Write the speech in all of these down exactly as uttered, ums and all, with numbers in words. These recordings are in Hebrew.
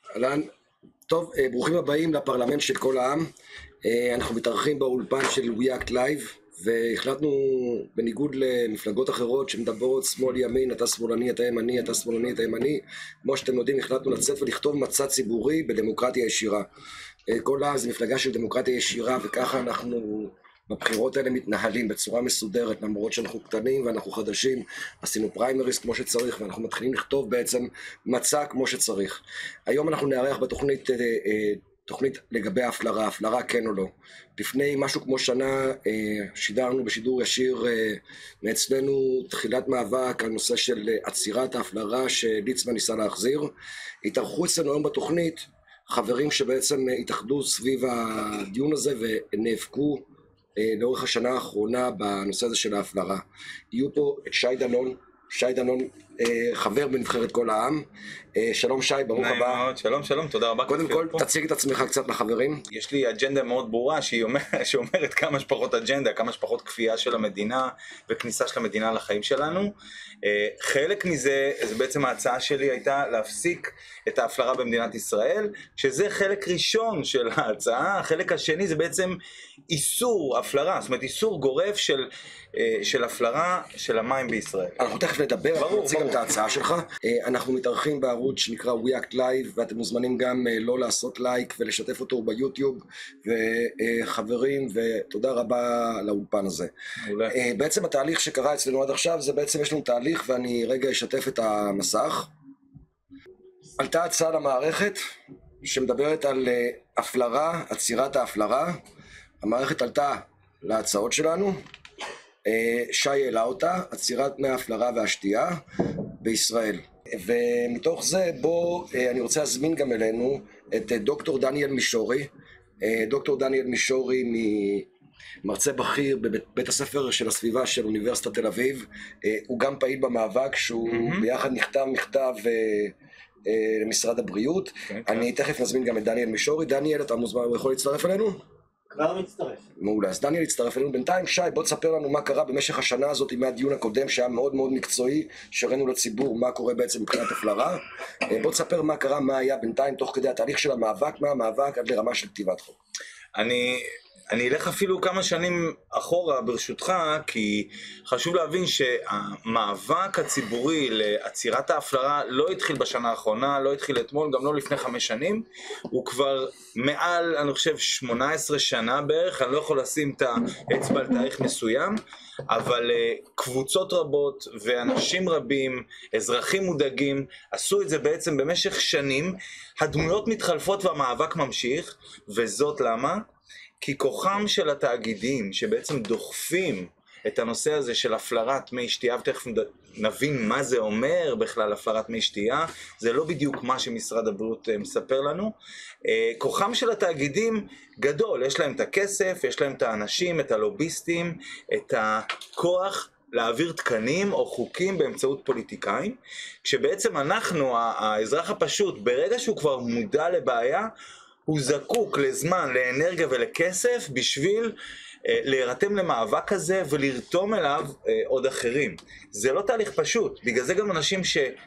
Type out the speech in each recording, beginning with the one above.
אהלן, טוב, אה, ברוכים הבאים לפרלמנט של כל העם. אה, אנחנו מתארחים באולפן של We Act Live, והחלטנו, בניגוד למפלגות אחרות שמדברות שמאל ימין, אתה שמאלני, אתה ימני, אתה שמאלני, אתה ימני, כמו שאתם יודעים, החלטנו לצאת ולכתוב מצע ציבורי בדמוקרטיה ישירה. אה, כל העם זה מפלגה של דמוקרטיה ישירה, וככה אנחנו בבחירות האלה מתנהלים בצורה מסודרת, למרות שאנחנו קטנים ואנחנו חדשים, עשינו פריימריס כמו שצריך, ואנחנו מתחילים לכתוב בעצם מצע כמו שצריך. היום אנחנו נערך בתוכנית תוכנית לגבי ההפלרה, הפלרה כן או לא. לפני משהו כמו שנה שידרנו בשידור ישיר מאצלנו תחילת מאבק על נושא של עצירת ההפלרה שליצמן ניסה להחזיר. התארחו אצלנו היום בתוכנית חברים שבעצם התאחדו סביב הדיון הזה ונאבקו לאורך השנה האחרונה בנושא הזה של ההפלרה. יהיו פה את שי דנון, שי דנון חבר בנבחרת כל העם. שלום שי, ברוך הבא. מאוד, שלום שלום, תודה רבה. קודם כל תציג את עצמך קצת לחברים. יש לי אג'נדה מאוד ברורה שהיא אומר, שאומרת כמה שפחות אג'נדה, כמה שפחות כפייה של המדינה וכניסה של המדינה לחיים שלנו. חלק מזה, זה בעצם ההצעה שלי הייתה להפסיק את ההפלרה במדינת ישראל, שזה חלק ראשון של ההצעה. החלק השני זה בעצם איסור הפלרה, זאת אומרת איסור גורף של של הפלרה של המים בישראל. אנחנו תכף נדבר, אנחנו נציג גם את ההצעה שלך. אנחנו מתארחים בערוץ שנקרא We Act Live, ואתם מוזמנים גם לא לעשות לייק ולשתף אותו ביוטיוב, וחברים, ותודה רבה לאולפן הזה. מעולה. בעצם התהליך שקרה אצלנו עד עכשיו, זה בעצם יש לנו תהליך, ואני רגע אשתף את המסך. עלתה הצעה למערכת, שמדברת על הפלרה, עצירת ההפלרה. המערכת עלתה להצעות שלנו. שי העלה אותה, עצירת מי ההפלרה והשתייה בישראל. ומתוך זה בוא אני רוצה להזמין גם אלינו את דוקטור דניאל מישורי. דוקטור דניאל מישורי מרצה בכיר בבית הספר של הסביבה של אוניברסיטת תל אביב. הוא גם פעיל במאבק שהוא mm-hmm. ביחד נכתב מכתב למשרד הבריאות. Okay, אני okay. תכף נזמין גם את דניאל מישורי. דניאל, אתה מוזמן, הוא יכול להצטרף אלינו? כבר מצטרף. מעולה, אז דניאל יצטרף אלינו בינתיים. שי, בוא תספר לנו מה קרה במשך השנה הזאת מהדיון הקודם שהיה מאוד מאוד מקצועי, שראינו לציבור מה קורה בעצם מבחינת הפלרה. בוא תספר מה קרה, מה היה בינתיים תוך כדי התהליך של המאבק, מה המאבק עד לרמה של כתיבת חוק. אני... אני אלך אפילו כמה שנים אחורה ברשותך, כי חשוב להבין שהמאבק הציבורי לעצירת ההפלרה לא התחיל בשנה האחרונה, לא התחיל אתמול, גם לא לפני חמש שנים. הוא כבר מעל, אני חושב, שמונה עשרה שנה בערך, אני לא יכול לשים את האצבע על תאריך מסוים, אבל קבוצות רבות ואנשים רבים, אזרחים מודאגים, עשו את זה בעצם במשך שנים. הדמויות מתחלפות והמאבק ממשיך, וזאת למה? כי כוחם של התאגידים שבעצם דוחפים את הנושא הזה של הפלרת מי שתייה, ותכף נבין מה זה אומר בכלל הפלרת מי שתייה, זה לא בדיוק מה שמשרד הבריאות מספר לנו. כוחם של התאגידים גדול, יש להם את הכסף, יש להם את האנשים, את הלוביסטים, את הכוח להעביר תקנים או חוקים באמצעות פוליטיקאים, כשבעצם אנחנו, האזרח הפשוט, ברגע שהוא כבר מודע לבעיה, הוא זקוק לזמן, לאנרגיה ולכסף בשביל אה, להירתם למאבק הזה ולרתום אליו אה, עוד אחרים. זה לא תהליך פשוט, בגלל זה גם אנשים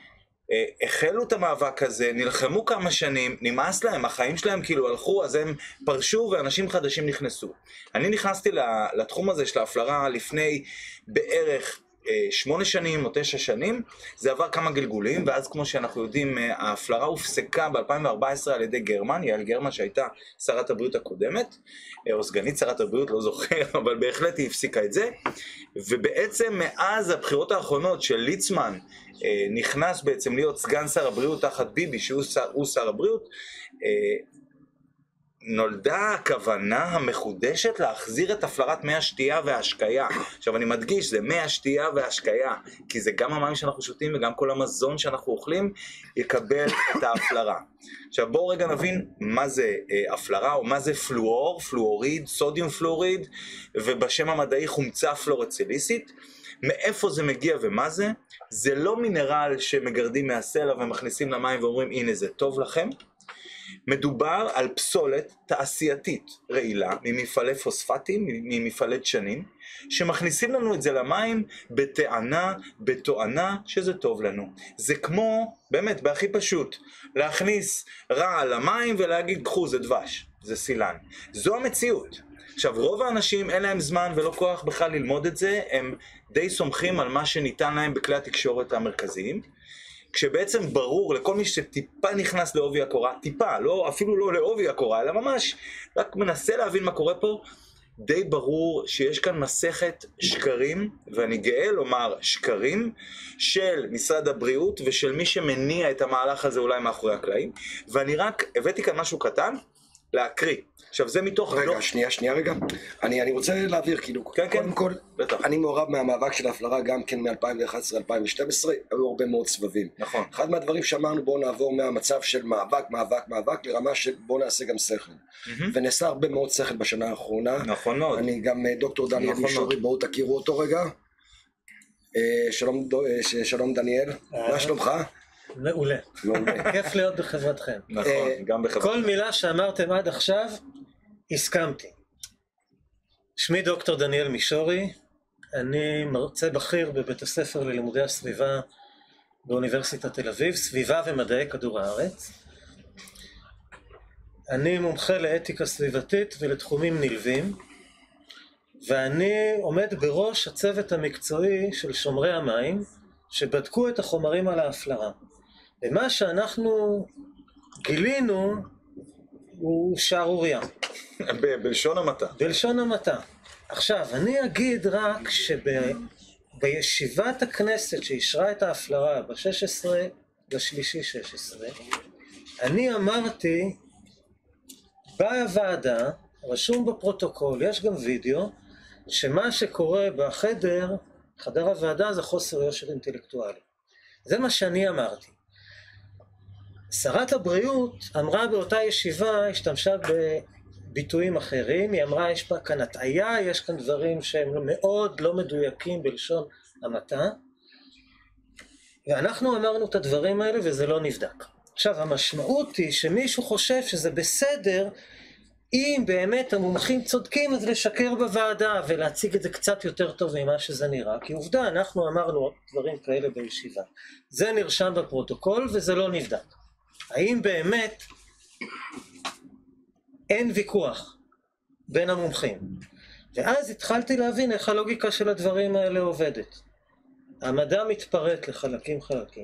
שהחלו את המאבק הזה, נלחמו כמה שנים, נמאס להם, החיים שלהם כאילו הלכו, אז הם פרשו ואנשים חדשים נכנסו. אני נכנסתי לתחום הזה של ההפלרה לפני בערך שמונה שנים או תשע שנים, זה עבר כמה גלגולים, ואז כמו שאנחנו יודעים, ההפלרה הופסקה ב-אלפיים וארבע עשרה על ידי גרמן, יעל גרמן שהייתה שרת הבריאות הקודמת, או סגנית שרת הבריאות, לא זוכר, אבל בהחלט היא הפסיקה את זה, ובעצם מאז הבחירות האחרונות של ליצמן, נכנס בעצם להיות סגן שר הבריאות תחת ביבי, שהוא שר, שר הבריאות, נולדה הכוונה המחודשת להחזיר את הפלרת מי השתייה וההשקיה. עכשיו אני מדגיש, זה מי השתייה וההשקיה, כי זה גם המים שאנחנו שותים וגם כל המזון שאנחנו אוכלים יקבל את ההפלרה. עכשיו בואו רגע נבין מה זה אה, הפלרה, או מה זה פלואור, פלואוריד, סודיום פלואוריד, ובשם המדעי חומצה פלורצליסית. מאיפה זה מגיע ומה זה? זה לא מינרל שמגרדים מהסלע ומכניסים למים ואומרים הנה זה טוב לכם. מדובר על פסולת תעשייתית רעילה ממפעלי פוספטים, ממפעלי דשנים, שמכניסים לנו את זה למים בטענה, בתואנה שזה טוב לנו. זה כמו, באמת, בהכי פשוט, להכניס רעל למים ולהגיד קחו זה דבש, זה סילן. זו המציאות. עכשיו, רוב האנשים אין להם זמן ולא כוח בכלל ללמוד את זה, הם די סומכים על מה שניתן להם בכלי התקשורת המרכזיים, כשבעצם ברור לכל מי שטיפה נכנס לעובי הקורה, טיפה, לא, אפילו לא לעובי הקורה, אלא ממש רק מנסה להבין מה קורה פה, די ברור שיש כאן מסכת שקרים, ואני גאה לומר שקרים, של משרד הבריאות ושל מי שמניע את המהלך הזה אולי מאחורי הקלעים, ואני רק הבאתי כאן משהו קטן, להקריא. עכשיו זה מתוך... רגע, לא... שנייה, שנייה רגע. אני, אני רוצה להעביר, כאילו, כן, קודם כן. כל, בטח. אני מעורב מהמאבק של ההפלרה גם כן מ-אלפיים ואחת עשרה עד אלפיים ושתים עשרה, היו הרבה מאוד סבבים. נכון. אחד מהדברים שאמרנו, בואו נעבור מהמצב של מאבק, מאבק, מאבק, לרמה של בואו נעשה גם שכל. Mm-hmm. ונעשה הרבה מאוד שכל בשנה האחרונה. נכון מאוד. אני גם דוקטור דניאל נכון מישורי, בואו תכירו אותו רגע. שלום, שלום דניאל, מה שלומך? מעולה. כיף להיות בחברתכם. נכון, גם בחברתכם. כל מילה שאמרתם עד עכשיו, הסכמתי. שמי דוקטור דניאל מישורי, אני מרצה בכיר בבית הספר ללימודי הסביבה באוניברסיטת תל אביב, סביבה ומדעי כדור הארץ. אני מומחה לאתיקה סביבתית ולתחומים נלווים, ואני עומד בראש הצוות המקצועי של שומרי המים, שבדקו את החומרים על ההפלרה. ומה שאנחנו גילינו הוא שערוריה. בלשון המעטה. בלשון המעטה. עכשיו, אני אגיד רק שבישיבת הכנסת שאישרה את ההפלרה ב-שש עשרה לשלישי שש עשרה, אני אמרתי, באה הוועדה, רשום בפרוטוקול, יש גם וידאו, שמה שקורה בחדר, חדר הוועדה זה חוסר יושר אינטלקטואלי. זה מה שאני אמרתי. שרת הבריאות אמרה באותה ישיבה, השתמשה בביטויים אחרים, היא אמרה יש כאן הטעיה, יש כאן דברים שהם מאוד לא מדויקים בלשון המעטה, ואנחנו אמרנו את הדברים האלה וזה לא נבדק. עכשיו המשמעות היא שמישהו חושב שזה בסדר, אם באמת המומחים צודקים אז לשקר בוועדה ולהציג את זה קצת יותר טוב ממה שזה נראה, כי עובדה אנחנו אמרנו דברים כאלה בישיבה. זה נרשם בפרוטוקול וזה לא נבדק. האם באמת אין ויכוח בין המומחים? ואז התחלתי להבין איך הלוגיקה של הדברים האלה עובדת. המדע מתפרט לחלקים חלקים.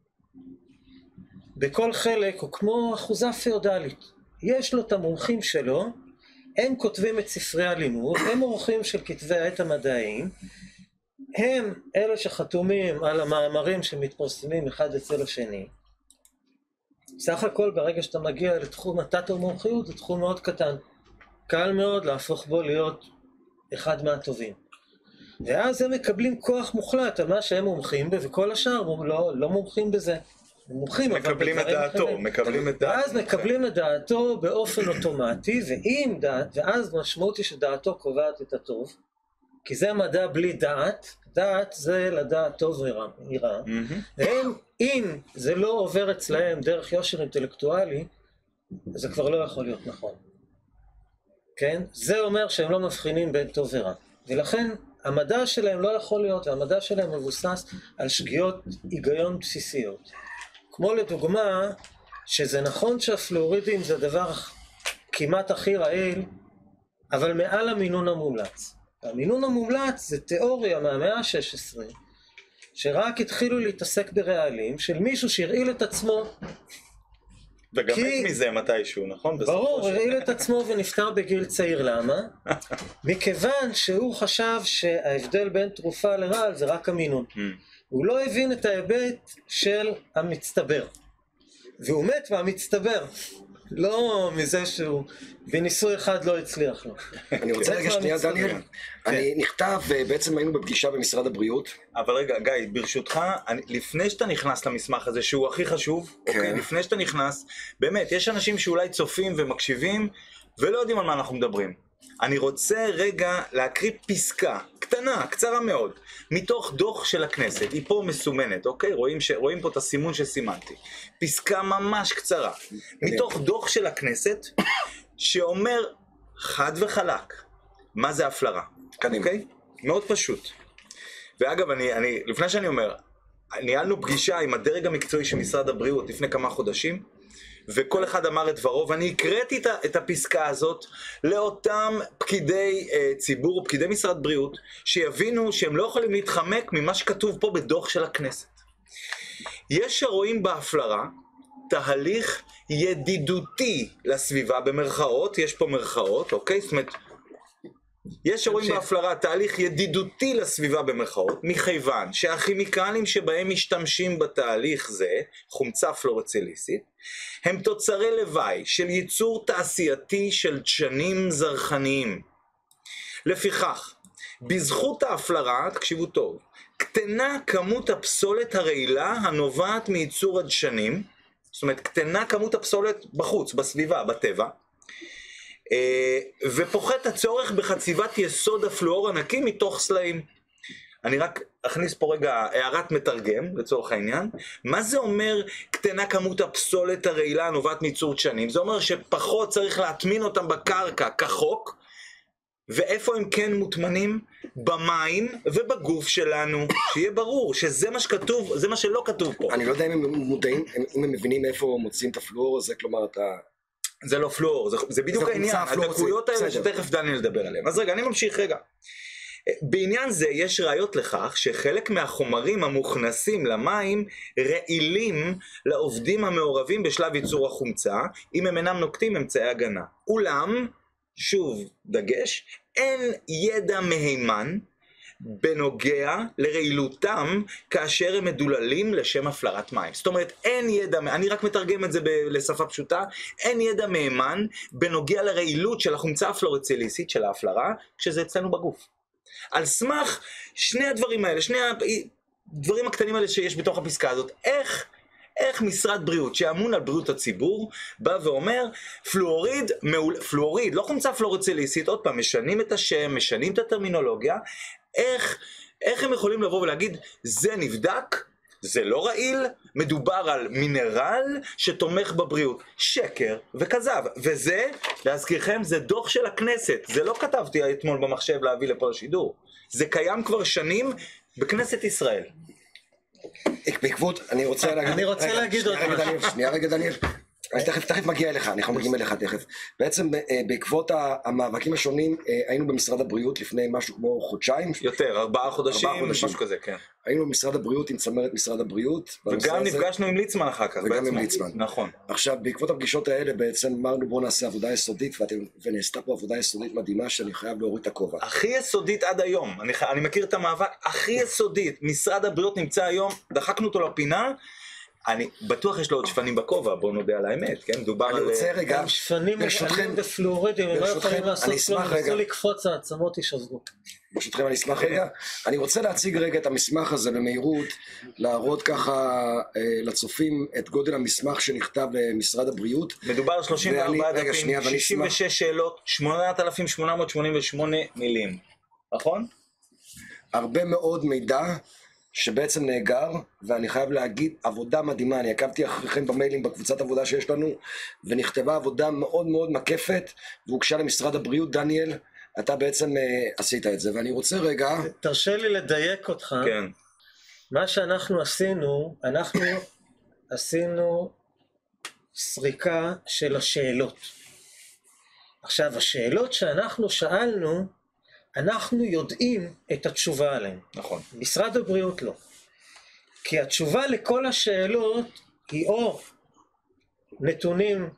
בכל חלק הוא כמו אחוזה פיאודלית. יש לו את המומחים שלו, הם כותבים את ספרי הלימוד, הם עורכים של כתבי העת המדעיים, הם אלה שחתומים על המאמרים שמתפרסמים אחד אצל השני. סך הכל ברגע שאתה מגיע לתחום התת-מומחיות זה תחום מאוד קטן. קל מאוד להפוך בו להיות אחד מהטובים. ואז הם מקבלים כוח מוחלט על מה שהם מומחים בו, וכל השאר לא, לא מומחים בזה. מומחים, מקבלים את דעתו, אחרים. מקבלים את דעתו. ואז מקבלים את דעתו באופן אוטומטי, ואם דעת, ואז משמעות היא שדעתו קובעת את הטוב, כי זה מדע בלי דעת, דעת זה לדעת טוב ורע. Mm-hmm. והם, אם זה לא עובר אצלהם דרך יושר אינטלקטואלי, זה כבר לא יכול להיות נכון. כן? זה אומר שהם לא מבחינים בין טוב ורע. ולכן המדע שלהם לא יכול להיות, והמדע שלהם מבוסס על שגיאות היגיון בסיסיות. כמו לדוגמה, שזה נכון שהפלואורידים זה דבר כמעט הכי רעיל, אבל מעל המינון המומלץ. המינון המומלץ זה תיאוריה מהמאה ה-שש עשרה, שרק התחילו להתעסק ברעלים של מישהו שהרעיל את עצמו. וגם כי... את מזה מתישהו, נכון? ברור, הרעיל את עצמו ונפטר בגיל צעיר. למה? מכיוון שהוא חשב שההבדל בין תרופה לרעל זה רק המינון. הוא לא הבין את ההיבט של המצטבר. והוא מת מהמצטבר. לא מזה שהוא בניסוי אחד לא הצליח לו. אני רוצה רגע שנייה דניאל, אני נכתב, בעצם היינו בפגישה במשרד הבריאות. אבל רגע גיא, ברשותך, לפני שאתה נכנס למסמך הזה שהוא הכי חשוב, לפני שאתה נכנס, באמת יש אנשים שאולי צופים ומקשיבים ולא יודעים על מה אנחנו מדברים. אני רוצה רגע להקריא פסקה, קטנה, קצרה מאוד, מתוך דוח של הכנסת, היא פה מסומנת, אוקיי? רואים, ש... רואים פה את הסימון שסימנתי. פסקה ממש קצרה, מתוך דוח של הכנסת, שאומר חד וחלק, מה זה הפלרה, אוקיי? מאוד פשוט. ואגב, אני, אני, לפני שאני אומר, ניהלנו פגישה עם הדרג המקצועי של משרד הבריאות לפני כמה חודשים, וכל אחד אמר את דברו, ואני הקראתי את הפסקה הזאת לאותם פקידי uh, ציבור, פקידי משרד בריאות, שיבינו שהם לא יכולים להתחמק ממה שכתוב פה בדוח של הכנסת. יש שרואים בהפלרה תהליך ידידותי לסביבה, במרכאות, יש פה מרכאות, אוקיי? זאת אומרת, יש שרואים בהפלרה תהליך ידידותי לסביבה במרכאות, מכיוון שהכימיקלים שבהם משתמשים בתהליך זה, חומצה פלורציליסית, הם תוצרי לוואי של ייצור תעשייתי של דשנים זרחניים. לפיכך, בזכות ההפלרה, תקשיבו טוב, קטנה כמות הפסולת הרעילה הנובעת מייצור הדשנים, זאת אומרת, קטנה כמות הפסולת בחוץ, בסביבה, בטבע, ופוחת הצורך בחציבת יסוד הפלואור הנקי מתוך סלעים. אני רק אכניס פה רגע הערת מתרגם לצורך העניין. מה זה אומר קטנה כמות הפסולת הרעילה הנובעת מייצור דשנים? זה אומר שפחות צריך להטמין אותם בקרקע כחוק, ואיפה הם כן מוטמנים? במים ובגוף שלנו, שיהיה ברור שזה מה שכתוב, זה מה שלא כתוב פה. אני לא יודע אם הם מודעים, אם הם מבינים איפה מוצאים את הפלואור הזה, כלומר אתה... זה לא פלואור, זה, זה בדיוק זה העניין, הדקויות האלה שתכף דניאל לדבר עליהם. אז רגע, אני ממשיך רגע. בעניין זה יש ראיות לכך שחלק מהחומרים המוכנסים למים רעילים לעובדים המעורבים בשלב ייצור החומצה, אם הם אינם נוקטים אמצעי הגנה. אולם, שוב דגש, אין ידע מהימן בנוגע לרעילותם כאשר הם מדוללים לשם הפלרת מים. זאת אומרת, אין ידע, אני רק מתרגם את זה לשפה פשוטה, אין ידע מהימן בנוגע לרעילות של החומצה הפלורציליסית של ההפלרה, כשזה אצלנו בגוף. על סמך שני הדברים האלה, שני הדברים הקטנים האלה שיש בתוך הפסקה הזאת, איך, איך משרד בריאות שאמון על בריאות הציבור בא ואומר, פלואוריד, פלואוריד, לא חומצה פלורציליסית, עוד פעם, משנים את השם, משנים את הטרמינולוגיה, איך, איך הם יכולים לבוא ולהגיד, זה נבדק, זה לא רעיל, מדובר על מינרל שתומך בבריאות. שקר וכזב. וזה, להזכירכם, זה דוח של הכנסת. זה לא כתבתי אתמול במחשב להביא לפה לשידור. זה קיים כבר שנים בכנסת ישראל. בעקבות, אני רוצה להגיד... אני רוצה להגיד עוד משהו. שנייה רגע דניאל. אני תכף, תכף מגיע אליך, אנחנו מגיעים אליך תכף. בעצם בעקבות המאבקים השונים היינו במשרד הבריאות לפני משהו כמו חודשיים. יותר, ארבעה חודשים, משהו כזה, כן. היינו במשרד הבריאות עם צמרת משרד הבריאות. וגם נפגשנו עם ליצמן אחר כך. וגם עם ליצמן. נכון. עכשיו, בעקבות הפגישות האלה בעצם אמרנו בואו נעשה עבודה יסודית, ונעשתה פה עבודה יסודית מדהימה שאני חייב להוריד את הכובע. הכי יסודית עד היום, אני, אני מכיר את המאבק, הכי יסודית, משרד הבריאות נמצא היום, דחקנו אותו לפינה, אני בטוח יש לו עוד שפנים בכובע, בואו נודה על האמת, כן? דובר על... אני רוצה רגע... שפנים מגעלים בפלואורידים, הם לא יכולים לעשות כלום, ניסו לקפוץ, העצמות יישזרו. ברשותכם אני אשמח רגע, אני רוצה להציג רגע את המסמך הזה במהירות, להראות ככה לצופים את גודל המסמך שנכתב במשרד הבריאות. מדובר על שלושים וארבעה דפים, שישים ושש שאלות, שמונת אלפים שמונה מאות שמונים ושמונה מילים, נכון? הרבה מאוד מידע שבעצם נאגר, ואני חייב להגיד, עבודה מדהימה, אני עקבתי אחריכם במיילים בקבוצת עבודה שיש לנו, ונכתבה עבודה מאוד מאוד מקפת, והוגשה למשרד הבריאות. דניאל, אתה בעצם uh, עשית את זה, ואני רוצה רגע... תרשה לי לדייק אותך. כן. מה שאנחנו עשינו, אנחנו עשינו סריקה של השאלות. עכשיו, השאלות שאנחנו שאלנו, אנחנו יודעים את התשובה עליהן. נכון. משרד הבריאות לא. כי התשובה לכל השאלות היא או נתונים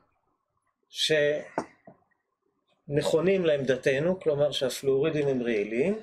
שנכונים לעמדתנו, כלומר שהפלואורידים הם רעילים,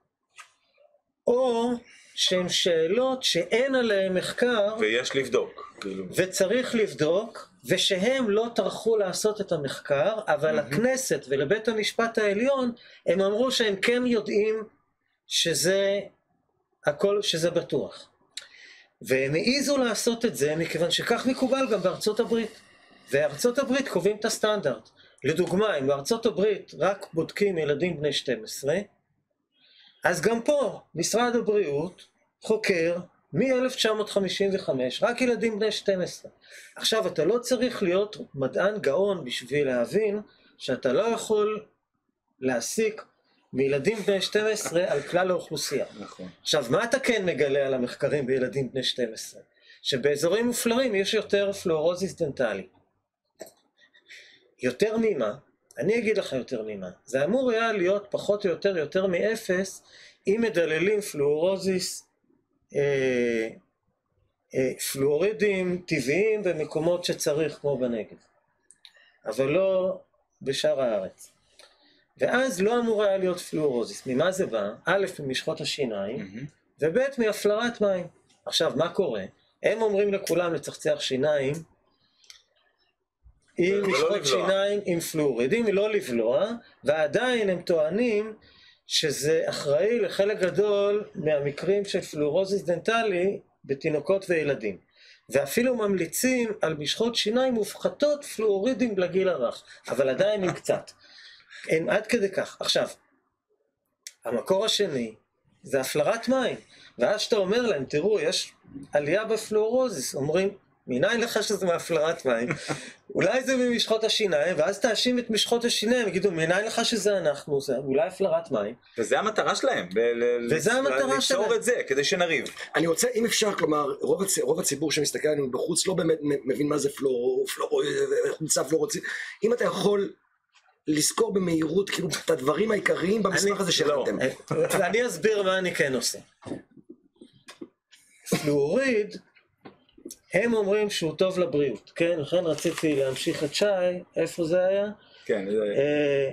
או שהן שאלות שאין עליהן מחקר ויש לבדוק וצריך לבדוק, ושהם לא טרחו לעשות את המחקר, אבל mm-hmm. הכנסת ולבית המשפט העליון הם אמרו שהם כן יודעים שזה הכל, שזה בטוח, והם העיזו לעשות את זה מכיוון שכך מקובל גם בארצות הברית, וארצות הברית קובעים את הסטנדרט. לדוגמה, אם בארצות הברית רק בודקים ילדים בני שתים עשרה, אז גם פה משרד הבריאות חוקר מ-אלף תשע מאות חמישים וחמש רק ילדים בני שתים עשרה. עכשיו, אתה לא צריך להיות מדען גאון בשביל להבין שאתה לא יכול להסיק מילדים בני שתים עשרה על כלל האוכלוסייה. נכון. עכשיו, מה אתה כן מגלה על המחקרים בילדים בני שתים עשרה? שבאזורים מופלרים יש יותר פלואורוזיס דנטלי. יותר ממה? אני אגיד לך יותר ממה. זה אמור היה להיות פחות או יותר יותר מאפס, אם מדללים פלואורוזיס, אה, אה, פלואורידים טבעיים במקומות שצריך כמו בנגב. אבל לא בשאר הארץ. ואז לא אמור היה להיות פלואורוזיס. ממה זה בא? א', ממשחות השיניים, mm-hmm. וב', מהפלרת מים. עכשיו, מה קורה? הם אומרים לכולם לצחצח שיניים, עם משחות שיניים עם פלואורידים, לא לבלוע, ועדיין הם טוענים שזה אחראי לחלק גדול מהמקרים של פלואורוזיס דנטלי בתינוקות וילדים. ואפילו ממליצים על משחות שיניים מופחתות פלואורידים לגיל הרך, אבל עדיין עם קצת. אין עד כדי כך. עכשיו, המקור השני זה הפלרת מים, ואז שאתה אומר להם, תראו, יש עלייה בפלואורוזיס, אומרים, מניין לך שזה מהפלרת מים, אולי זה ממשחות השיניים, ואז תאשים את משחות השיניים, יגידו, מניין לך שזה אנחנו, זה אולי הפלרת מים. וזה המטרה שלהם, וזה המטרה שלהם. ליצור את זה, כדי שנריב. אני רוצה, אם אפשר, כלומר, רוב, הצ... רוב הציבור שמסתכל עלינו בחוץ לא באמת מבין מה זה פלואור, פלואור, חולצה פלואורוצית. אם אתה יכול לזכור במהירות, כאילו, את הדברים העיקריים במסמך הזה שלכם. אני אסביר מה אני כן עושה. פלואוריד, הם אומרים שהוא טוב לבריאות, כן? לכן רציתי להמשיך את שי, איפה זה היה? כן, זה היה.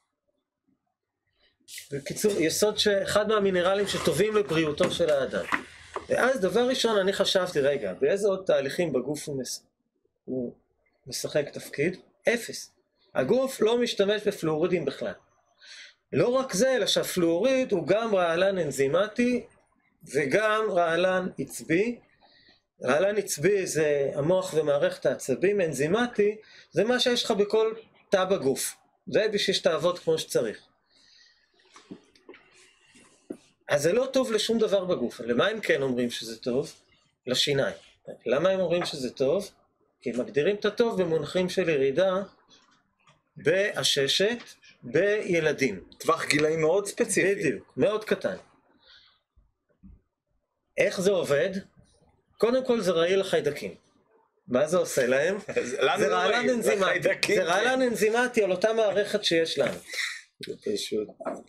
בקיצור, יסוד שאחד מהמינרלים שטובים לבריאותו של האדם. ואז דבר ראשון אני חשבתי, רגע, באיזה עוד תהליכים בגוף הוא, מש... הוא משחק תפקיד? אפס. הגוף לא משתמש בפלואורידים בכלל. לא רק זה, אלא שהפלואוריד הוא גם רעלן אנזימטי וגם רעלן עצבי. רעלן עצבי זה המוח ומערכת העצבים, אנזימטי זה מה שיש לך בכל תא בגוף. זה בשביל שתעבוד כמו שצריך. אז זה לא טוב לשום דבר בגוף. למה הם כן אומרים שזה טוב? לשיניים. למה הם אומרים שזה טוב? כי הם מגדירים את הטוב במונחים של ירידה בעששת בילדים. טווח גילאים מאוד ספציפי. בדיוק, מאוד קטן. איך זה עובד? קודם כל זה רעיל לחיידקים. מה זה עושה להם? זה רעלן אנזימטי. זה רעלן אנזימטי על אותה מערכת שיש לנו. זה פשוט.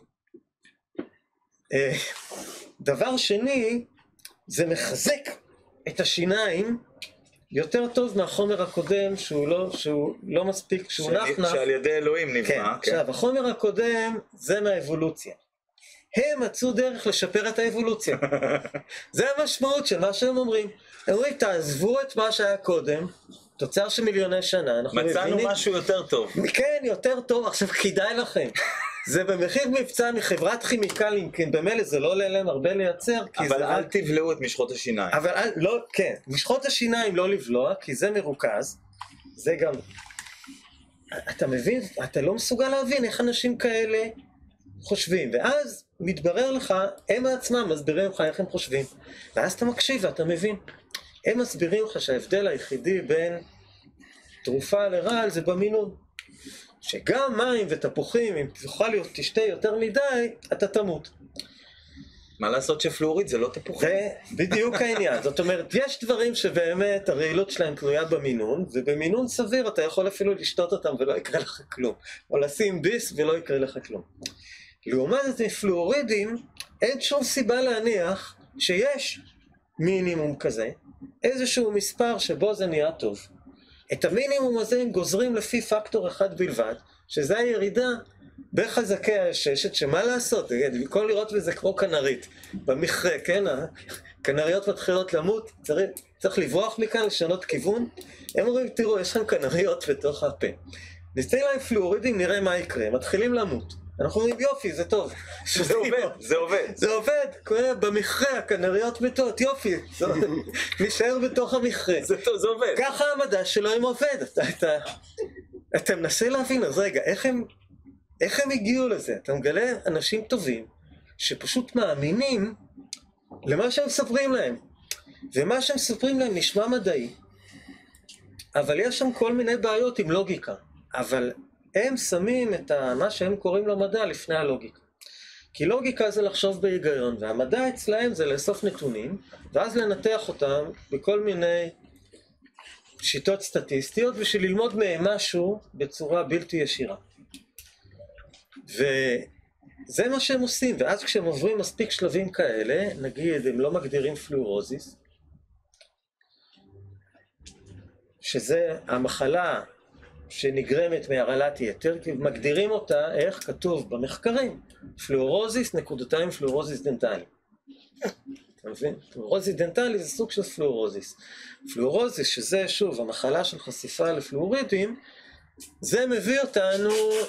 דבר שני, זה מחזק את השיניים יותר טוב מהחומר הקודם שהוא לא, שהוא לא מספיק, שהוא נחנך. שעל ידי אלוהים נבנה. כן, עכשיו, החומר הקודם זה מהאבולוציה. הם מצאו דרך לשפר את האבולוציה. זה המשמעות של מה שהם אומרים. הם אומרים, תעזבו את מה שהיה קודם, תוצר של מיליוני שנה, אנחנו מצאנו מבינים... משהו יותר טוב. כן, יותר טוב, עכשיו כדאי לכם. זה במחיר מבצע מחברת כימיקלים, כי במילא זה לא עולה להם הרבה לייצר, כי אבל זה... אל תבלעו את משחות השיניים. אבל אל, לא, כן, משחות השיניים לא לבלוע, כי זה מרוכז, זה גם... אתה מבין, אתה לא מסוגל להבין איך אנשים כאלה חושבים, ואז מתברר לך, הם עצמם מסבירים לך איך הם חושבים, ואז אתה מקשיב ואתה מבין. הם מסבירים לך שההבדל היחידי בין תרופה לרעל זה במינון. שגם מים ותפוחים, אם תוכל להיות תשתה יותר מדי, אתה תמות. מה לעשות שפלואוריד זה לא תפוחים? זה בדיוק העניין. זאת אומרת, יש דברים שבאמת הרעילות שלהם תלויה במינון, ובמינון סביר אתה יכול אפילו לשתות אותם ולא יקרה לך כלום. או לשים ביס ולא יקרה לך כלום. לעומת זאת, פלואורידים, אין שום סיבה להניח שיש מינימום כזה, איזשהו מספר שבו זה נהיה טוב. את המינימום הזה הם גוזרים לפי פקטור אחד בלבד, שזה הירידה בחזקי העששת, שמה לעשות, במקום לראות בזה כמו כנרית, במכרה, כן, הכנריות מתחילות למות, צריך, צריך לברוח מכאן, לשנות כיוון, הם אומרים, תראו, יש לכם כנריות בתוך הפה. ניתן להם פלואורידים, נראה מה יקרה, מתחילים למות. אנחנו אומרים, יופי, זה טוב. זה עובד, זה עובד. זה עובד, במכרה, הכנריות מתות, יופי. נשאר בתוך המכרה. זה טוב, זה עובד. ככה המדע שלו הם עובד. אתה, אתה... אתה מנסה להבין, אז רגע, איך הם, איך הם הגיעו לזה? אתה מגלה אנשים טובים, שפשוט מאמינים למה שהם מספרים להם. ומה שהם מספרים להם נשמע מדעי, אבל יש שם כל מיני בעיות עם לוגיקה. אבל הם שמים את מה שהם קוראים לו מדע לפני הלוגיקה. כי לוגיקה זה לחשוב בהיגיון, והמדע אצלהם זה לאסוף נתונים, ואז לנתח אותם בכל מיני שיטות סטטיסטיות, בשביל ללמוד מהם משהו בצורה בלתי ישירה. וזה מה שהם עושים, ואז כשהם עוברים מספיק שלבים כאלה, נגיד הם לא מגדירים פלואורוזיס, שזה המחלה שנגרמת מהרעלת יתר, כי מגדירים אותה, איך כתוב במחקרים, פלואורוזיס, נקודתיים פלואורוזיס דנטלי. אתה מבין? פלואורוזיס דנטלי זה סוג של פלואורוזיס. פלואורוזיס, שזה שוב המחלה של חשיפה לפלואורידים, זה מביא אותנו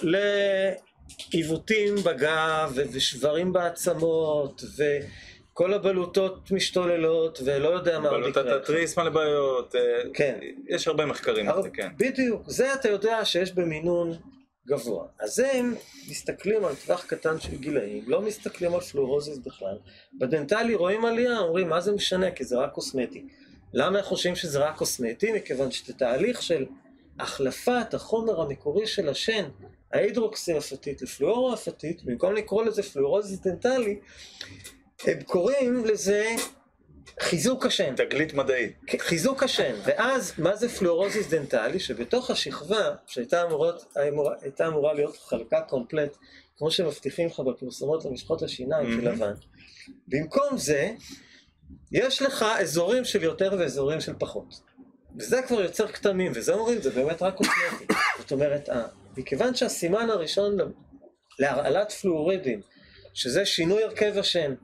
לעיוותים בגב ושברים בעצמות וכל הבלוטות משתוללות ולא יודע מה עוד יקרה. בלוטת התריס מלא בעיות, כן. יש הרבה מחקרים על זה, כן. בדיוק, זה אתה יודע שיש במינון גבוה. אז הם מסתכלים על טווח קטן של גילאים, לא מסתכלים על פלואורוזיס בכלל. בדנטלי רואים עלייה, אומרים מה זה משנה, כי זה רק קוסמטי. למה הם חושבים שזה רק קוסמטי? מכיוון שזה תהליך של החלפת החומר המקורי של השן, ההידרוקסי-אפתית לפלואורו-אפתית, במקום לקרוא לזה פלואורוזיס דנטלי, הם קוראים לזה חיזוק השן. תגלית מדעית. חיזוק השן. ואז מה זה פלואורוזיס דנטלי? שבתוך השכבה, שהייתה אמורה, הייתה אמורה להיות חלקה קומפלט, כמו שמבטיחים לך בפרסומות למשחות השיניים של לבן, במקום זה, יש לך אזורים של יותר ואזורים של פחות. וזה כבר יוצר כתמים, וזה אומרים, זה באמת רק קוסמטי. זאת אומרת, מכיוון שהסימן הראשון להרעלת פלואורידים, שזה שינוי הרכב השן,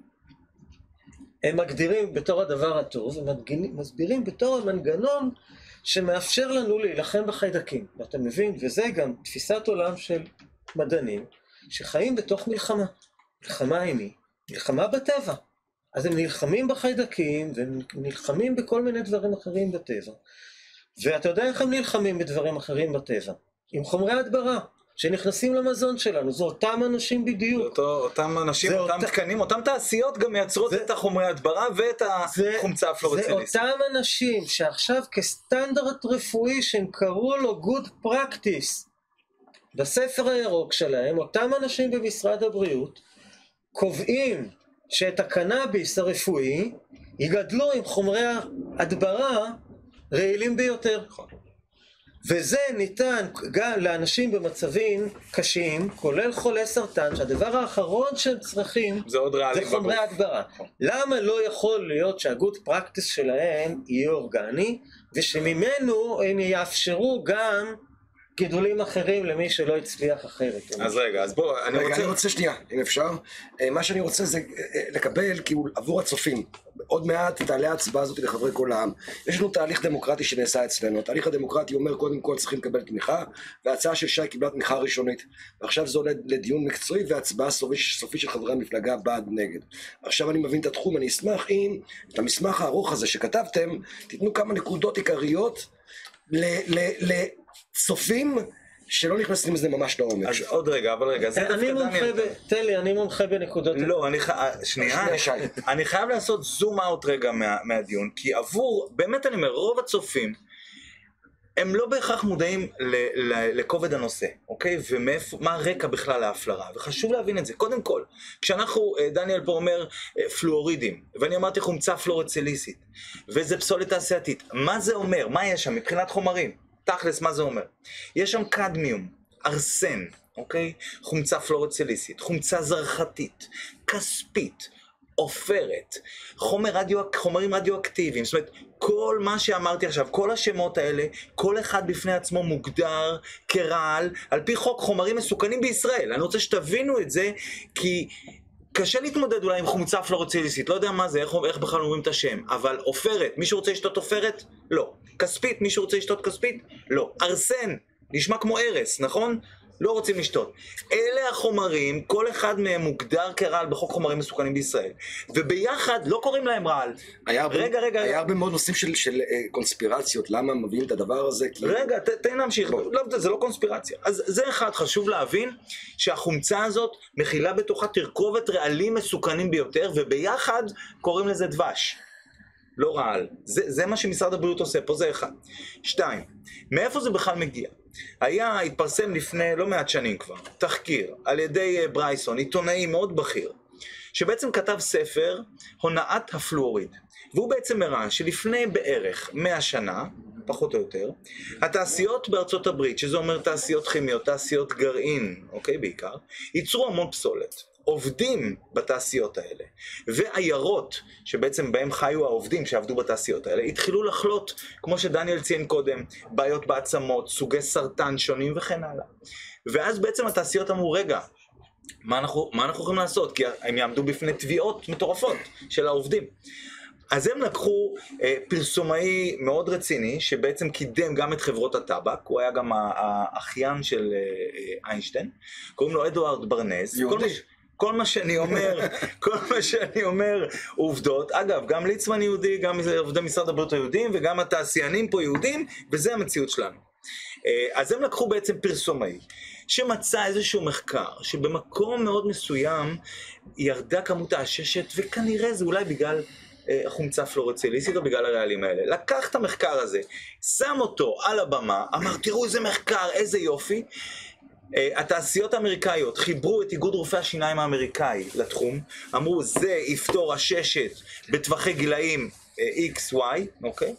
הם מגדירים בתור הדבר הטוב, ומסבירים בתור המנגנון שמאפשר לנו להילחם בחיידקים. ואתה מבין, וזה גם תפיסת עולם של מדענים, שחיים בתוך מלחמה. מלחמה עם מי? מלחמה בטבע. אז הם נלחמים בחיידקים, והם נלחמים בכל מיני דברים אחרים בטבע. ואתה יודע איך הם נלחמים בדברים אחרים בטבע? עם חומרי הדברה, שנכנסים למזון שלנו. זה אותם אנשים בדיוק. אותו, אותם אנשים, אותם אות... תקנים, אותם תעשיות גם מייצרות זה... את החומרי הדברה ואת החומצה הפלורציליסטית. זה אותם אנשים שעכשיו כסטנדרט רפואי שהם קראו לו good practice, בספר הירוק שלהם, אותם אנשים במשרד הבריאות, קובעים שאת הקנאביס הרפואי יגדלו עם חומרי הדברה רעילים ביותר. וזה ניתן גם לאנשים במצבים קשים, כולל חולי סרטן, שהדבר האחרון שהם צריכים זה, זה חומרי הדברה. למה לא יכול להיות שהגוד פרקטיס שלהם יהיה אורגני, ושממנו הם יאפשרו גם גידולים אחרים למי שלא הצליח אחרת. אז רגע, אז בוא, אני רגע, רוצה... אני רוצה שנייה, אם אפשר. מה שאני רוצה זה לקבל, כאילו, עבור הצופים. עוד מעט תעלה ההצבעה הזאת לחברי כל העם. יש לנו תהליך דמוקרטי שנעשה אצלנו. התהליך הדמוקרטי אומר, קודם כל צריכים לקבל תמיכה, וההצעה של שי קיבלה תמיכה ראשונית. ועכשיו זה עולה לדיון מקצועי, והצבעה סופית של חברי המפלגה בעד נגד. עכשיו אני מבין את התחום, אני אשמח אם את המסמך הארוך הזה שכתבתם, תיתנו כמה נקודות עיקריות לצופים שלא נכנסים לזה ממש לעומק. אז עוד רגע, אבל רגע, זה אני מומחה ב... תן לי, אני מומחה בנקודות. לא, אני חייב, שנייה, אני חייב לעשות זום אאוט רגע מהדיון, כי עבור, באמת אני אומר, רוב הצופים, הם לא בהכרח מודעים לכובד הנושא, אוקיי? ומה הרקע בכלל להפלרה, וחשוב להבין את זה. קודם כל, כשאנחנו, דניאל פה אומר פלואורידים, ואני אמרתי חומצה פלורציליסית, וזה פסולת תעשייתית, מה זה אומר? מה יש שם מבחינת חומרים? תכלס, מה זה אומר? יש שם קדמיום, ארסן, אוקיי? חומצה פלורציליסית, חומצה זרחתית, כספית, עופרת, חומר רדיו, חומרים רדיואקטיביים, זאת אומרת, כל מה שאמרתי עכשיו, כל השמות האלה, כל אחד בפני עצמו מוגדר כרעל, על פי חוק חומרים מסוכנים בישראל. אני רוצה שתבינו את זה, כי קשה להתמודד אולי עם חומצה פלורציליסית, לא יודע מה זה, איך, איך בכלל אומרים את השם, אבל עופרת, מישהו רוצה לשתות עופרת? לא. כספית, מישהו רוצה לשתות כספית? לא. ארסן, נשמע כמו ארס, נכון? לא רוצים לשתות. אלה החומרים, כל אחד מהם מוגדר כרעל בחוק חומרים מסוכנים בישראל. וביחד לא קוראים להם רעל. היה הרבה, רגע, רגע. היה הרבה מאוד נושאים של, של uh, קונספירציות, למה מביאים את הדבר הזה? כי... רגע, ת, תן להמשיך. לא, זה לא קונספירציה. אז זה אחד, חשוב להבין שהחומצה הזאת מכילה בתוכה תרכובת רעלים מסוכנים ביותר, וביחד קוראים לזה דבש. לא רעל. זה, זה מה שמשרד הבריאות עושה, פה זה אחד. שתיים, מאיפה זה בכלל מגיע? היה, התפרסם לפני לא מעט שנים כבר, תחקיר על ידי ברייסון, עיתונאי מאוד בכיר, שבעצם כתב ספר, הונאת הפלואוריד. והוא בעצם הראה שלפני בערך מאה שנה, פחות או יותר, התעשיות בארצות הברית, שזה אומר תעשיות כימיות, תעשיות גרעין, אוקיי, בעיקר, ייצרו המון פסולת. עובדים בתעשיות האלה, ועיירות שבעצם בהם חיו העובדים שעבדו בתעשיות האלה, התחילו לחלות, כמו שדניאל ציין קודם, בעיות בעצמות, סוגי סרטן שונים וכן הלאה. ואז בעצם התעשיות אמרו, רגע, מה אנחנו, מה אנחנו יכולים לעשות? כי הם יעמדו בפני תביעות מטורפות של העובדים. אז הם לקחו אה, פרסומאי מאוד רציני, שבעצם קידם גם את חברות הטבק, הוא היה גם האחיין של אה, איינשטיין, קוראים לו אדוארד ברנז. יהודי. כל, כל מה שאני אומר, כל מה שאני אומר, עובדות. אגב, גם ליצמן יהודי, גם עובדי משרד הבריאות היהודים, וגם התעשיינים פה יהודים, וזה המציאות שלנו. אז הם לקחו בעצם פרסומאי, שמצא איזשהו מחקר, שבמקום מאוד מסוים, ירדה כמות העששת, וכנראה זה אולי בגלל החומצה פלורציליסית, או בגלל הרעלים האלה. לקח את המחקר הזה, שם אותו על הבמה, אמר, תראו איזה מחקר, איזה יופי, התעשיות האמריקאיות חיברו את איגוד רופאי השיניים האמריקאי לתחום, אמרו זה יפתור עששת בטווחי גילאים אקס וואי, אוקיי?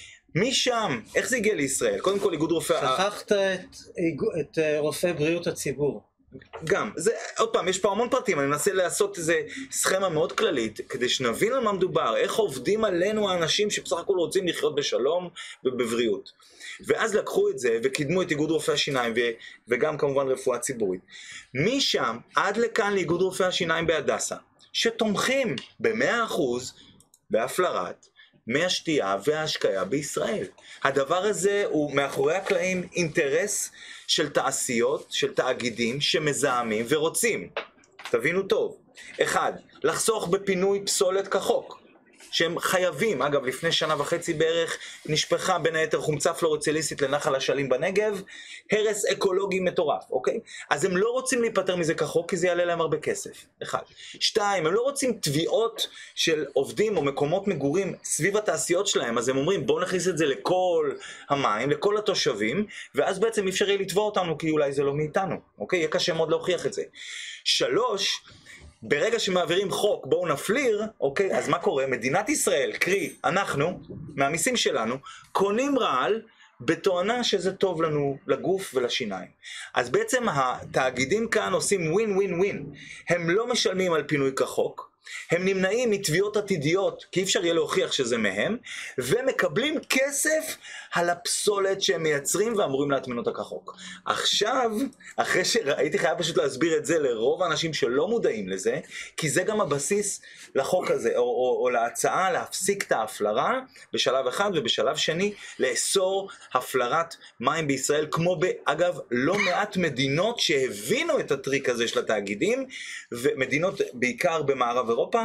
משם, איך זה הגיע לישראל? קודם כל איגוד רופאי... שכחת את, את רופאי בריאות הציבור. גם, זה, עוד פעם, יש פה המון פרטים, אני מנסה לעשות איזה סכמה מאוד כללית, כדי שנבין על מה מדובר, איך עובדים עלינו האנשים שבסך הכל רוצים לחיות בשלום ובבריאות. ואז לקחו את זה וקידמו את איגוד רופאי השיניים, ו, וגם כמובן רפואה ציבורית. משם עד לכאן לאיגוד רופאי השיניים בהדסה, שתומכים ב-מאה אחוז בהפלרת מי השתייה וההשקיה בישראל. הדבר הזה הוא מאחורי הקלעים אינטרס של תעשיות, של תאגידים שמזהמים ורוצים. תבינו טוב. אחד, לחסוך בפינוי פסולת כחוק, שהם חייבים. אגב, לפני שנה וחצי בערך נשפחה בין היתר חומצה פלורציליסית לנחל אשלים בנגב, הרס אקולוגי מטורף, אוקיי? אז הם לא רוצים להיפטר מזה כחוק, כי זה יעלה להם הרבה כסף. אחד. שתיים, הם לא רוצים תביעות של עובדים או מקומות מגורים סביב התעשיות שלהם, אז הם אומרים, בואו נכניס את זה לכל המים, לכל התושבים, ואז בעצם אפשר יהיה לתבוע אותנו, כי אולי זה לא מאיתנו, אוקיי? יהיה קשה מאוד להוכיח את זה. שלוש, ברגע שמעבירים חוק, בואו נפליר, אוקיי, אז מה קורה? מדינת ישראל, קרי, אנחנו, מהמיסים שלנו, קונים רעל בתואנה שזה טוב לנו לגוף ולשיניים. אז בעצם התאגידים כאן עושים ווין ווין ווין. הם לא משלמים על פינוי כחוק, הם נמנעים מתביעות עתידיות, כי אי אפשר יהיה להוכיח שזה מהם, ומקבלים כסף על הפסולת שהם מייצרים ואמורים להטמין אותה כחוק. עכשיו, אחרי שהייתי חייב פשוט להסביר את זה לרוב האנשים שלא מודעים לזה, כי זה גם הבסיס לחוק הזה, או, או, או להצעה להפסיק את ההפלרה בשלב אחד, ובשלב שני לאסור הפלרת מים בישראל, כמו באגב לא מעט מדינות שהבינו את הטריק הזה של התאגידים, ומדינות בעיקר במערב אירופה,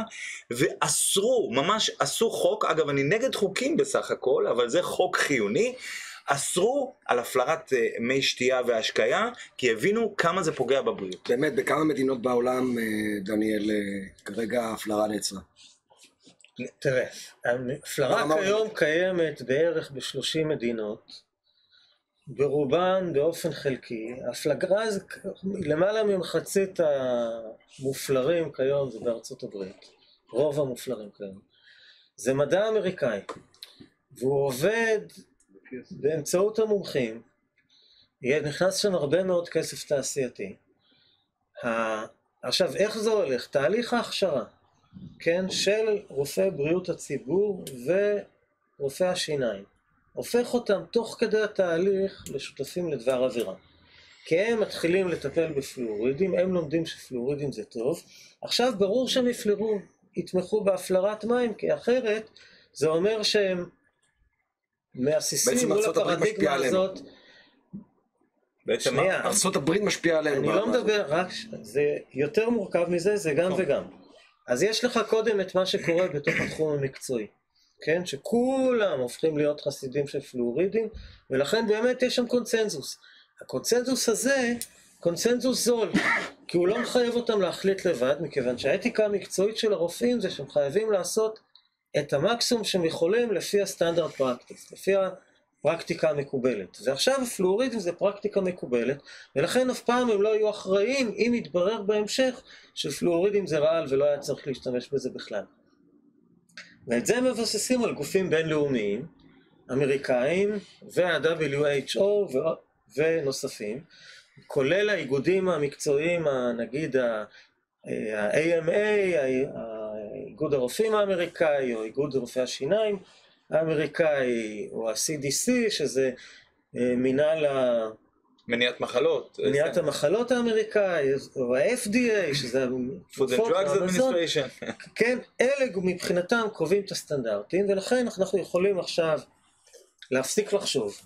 ואסרו, ממש עשו חוק, אגב אני נגד חוקים בסך הכל, אבל זה חוק חיוני, אסרו על הפלרת מי שתייה והשקיה, כי הבינו כמה זה פוגע בבריאות. באמת, בכמה מדינות בעולם, דניאל, כרגע ההפלרה נעצרה? תראה, ההפלרה כיום קיימת בערך ב-שלושים מדינות, ברובן באופן חלקי. ההפלרה זה למעלה ממחצית המופלרים כיום זה בארצות הברית, רוב המופלרים כיום. זה מדע אמריקאי, והוא עובד באמצעות המומחים, נכנס שם הרבה מאוד כסף תעשייתי. עכשיו, איך זה הולך? תהליך ההכשרה, כן, של רופאי בריאות הציבור ורופאי השיניים, הופך אותם תוך כדי התהליך לשותפים לדבר עבירה. כי הם מתחילים לטפל בפלואורידים, הם לומדים שפלואורידים זה טוב, עכשיו ברור שהם יפלרו, יתמכו בהפלרת מים, כי אחרת זה אומר שהם מהסיסים מול הפרדיגמה הזאת, בעצם שנייה. ארצות הברית משפיעה עלינו. אני לא מדבר רק, זה יותר מורכב מזה, זה גם וגם. אז יש לך קודם את מה שקורה בתוך התחום המקצועי, כן? שכולם הופכים להיות חסידים של פלואורידים, ולכן באמת יש שם קונצנזוס. הקונצנזוס הזה, קונצנזוס זול, כי הוא לא מחייב אותם להחליט לבד, מכיוון שהאתיקה המקצועית של הרופאים זה שהם חייבים לעשות את המקסימום שהם יכולים לפי הסטנדרט פרקטיס, לפי הפרקטיקה המקובלת. ועכשיו הפלואורידים זה פרקטיקה מקובלת, ולכן אף פעם הם לא יהיו אחראים אם יתברר בהמשך שפלואורידים זה רעל ולא היה צריך להשתמש בזה בכלל. ואת זה מבססים על גופים בינלאומיים, אמריקאים וה-דאבליו אייץ' או ונוספים, כולל האיגודים המקצועיים, נגיד ה-איי אם איי, האיגוד הרופאים האמריקאי, או איגוד רופאי השיניים האמריקאי, או ה-סי די סי, שזה מנהל ה... מניעת מחלות. מניעת המחלות האמריקאי, או ה-אף די איי, שזה... Food and Drugs Administration. כן, אלה מבחינתם קובעים את הסטנדרטים, ולכן אנחנו יכולים עכשיו להפסיק לחשוב,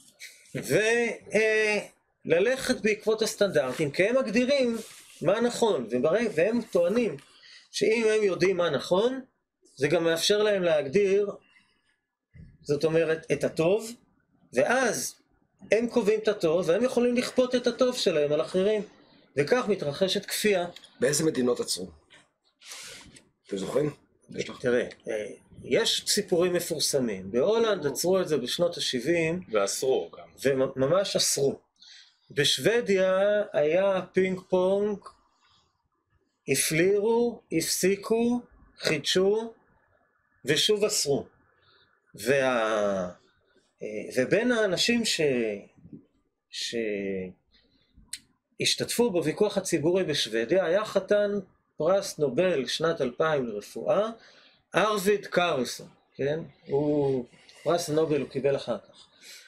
וללכת בעקבות הסטנדרטים, כי הם מגדירים מה נכון, והם טוענים שאם הם יודעים מה נכון, זה גם מאפשר להם להגדיר, זאת אומרת, את הטוב, ואז הם קובעים את הטוב, והם יכולים לכפות את הטוב שלהם על אחרים, וכך מתרחשת כפייה. באיזה מדינות עצרו? אתם זוכרים? תראה, יש סיפורים מפורסמים. בהולנד עצרו את זה בשנות ה-שבעים. ואסרו גם. וממש אסרו. בשוודיה היה פינג פונג, הפלירו, הפסיקו, חידשו, ושוב אסרו. וה... ובין האנשים ש... שהשתתפו בוויכוח הציבורי בשוודיה, היה חתן פרס נובל שנת אלפיים לרפואה, ארוויד קרלסון, כן? הוא, פרס נובל הוא קיבל אחר כך.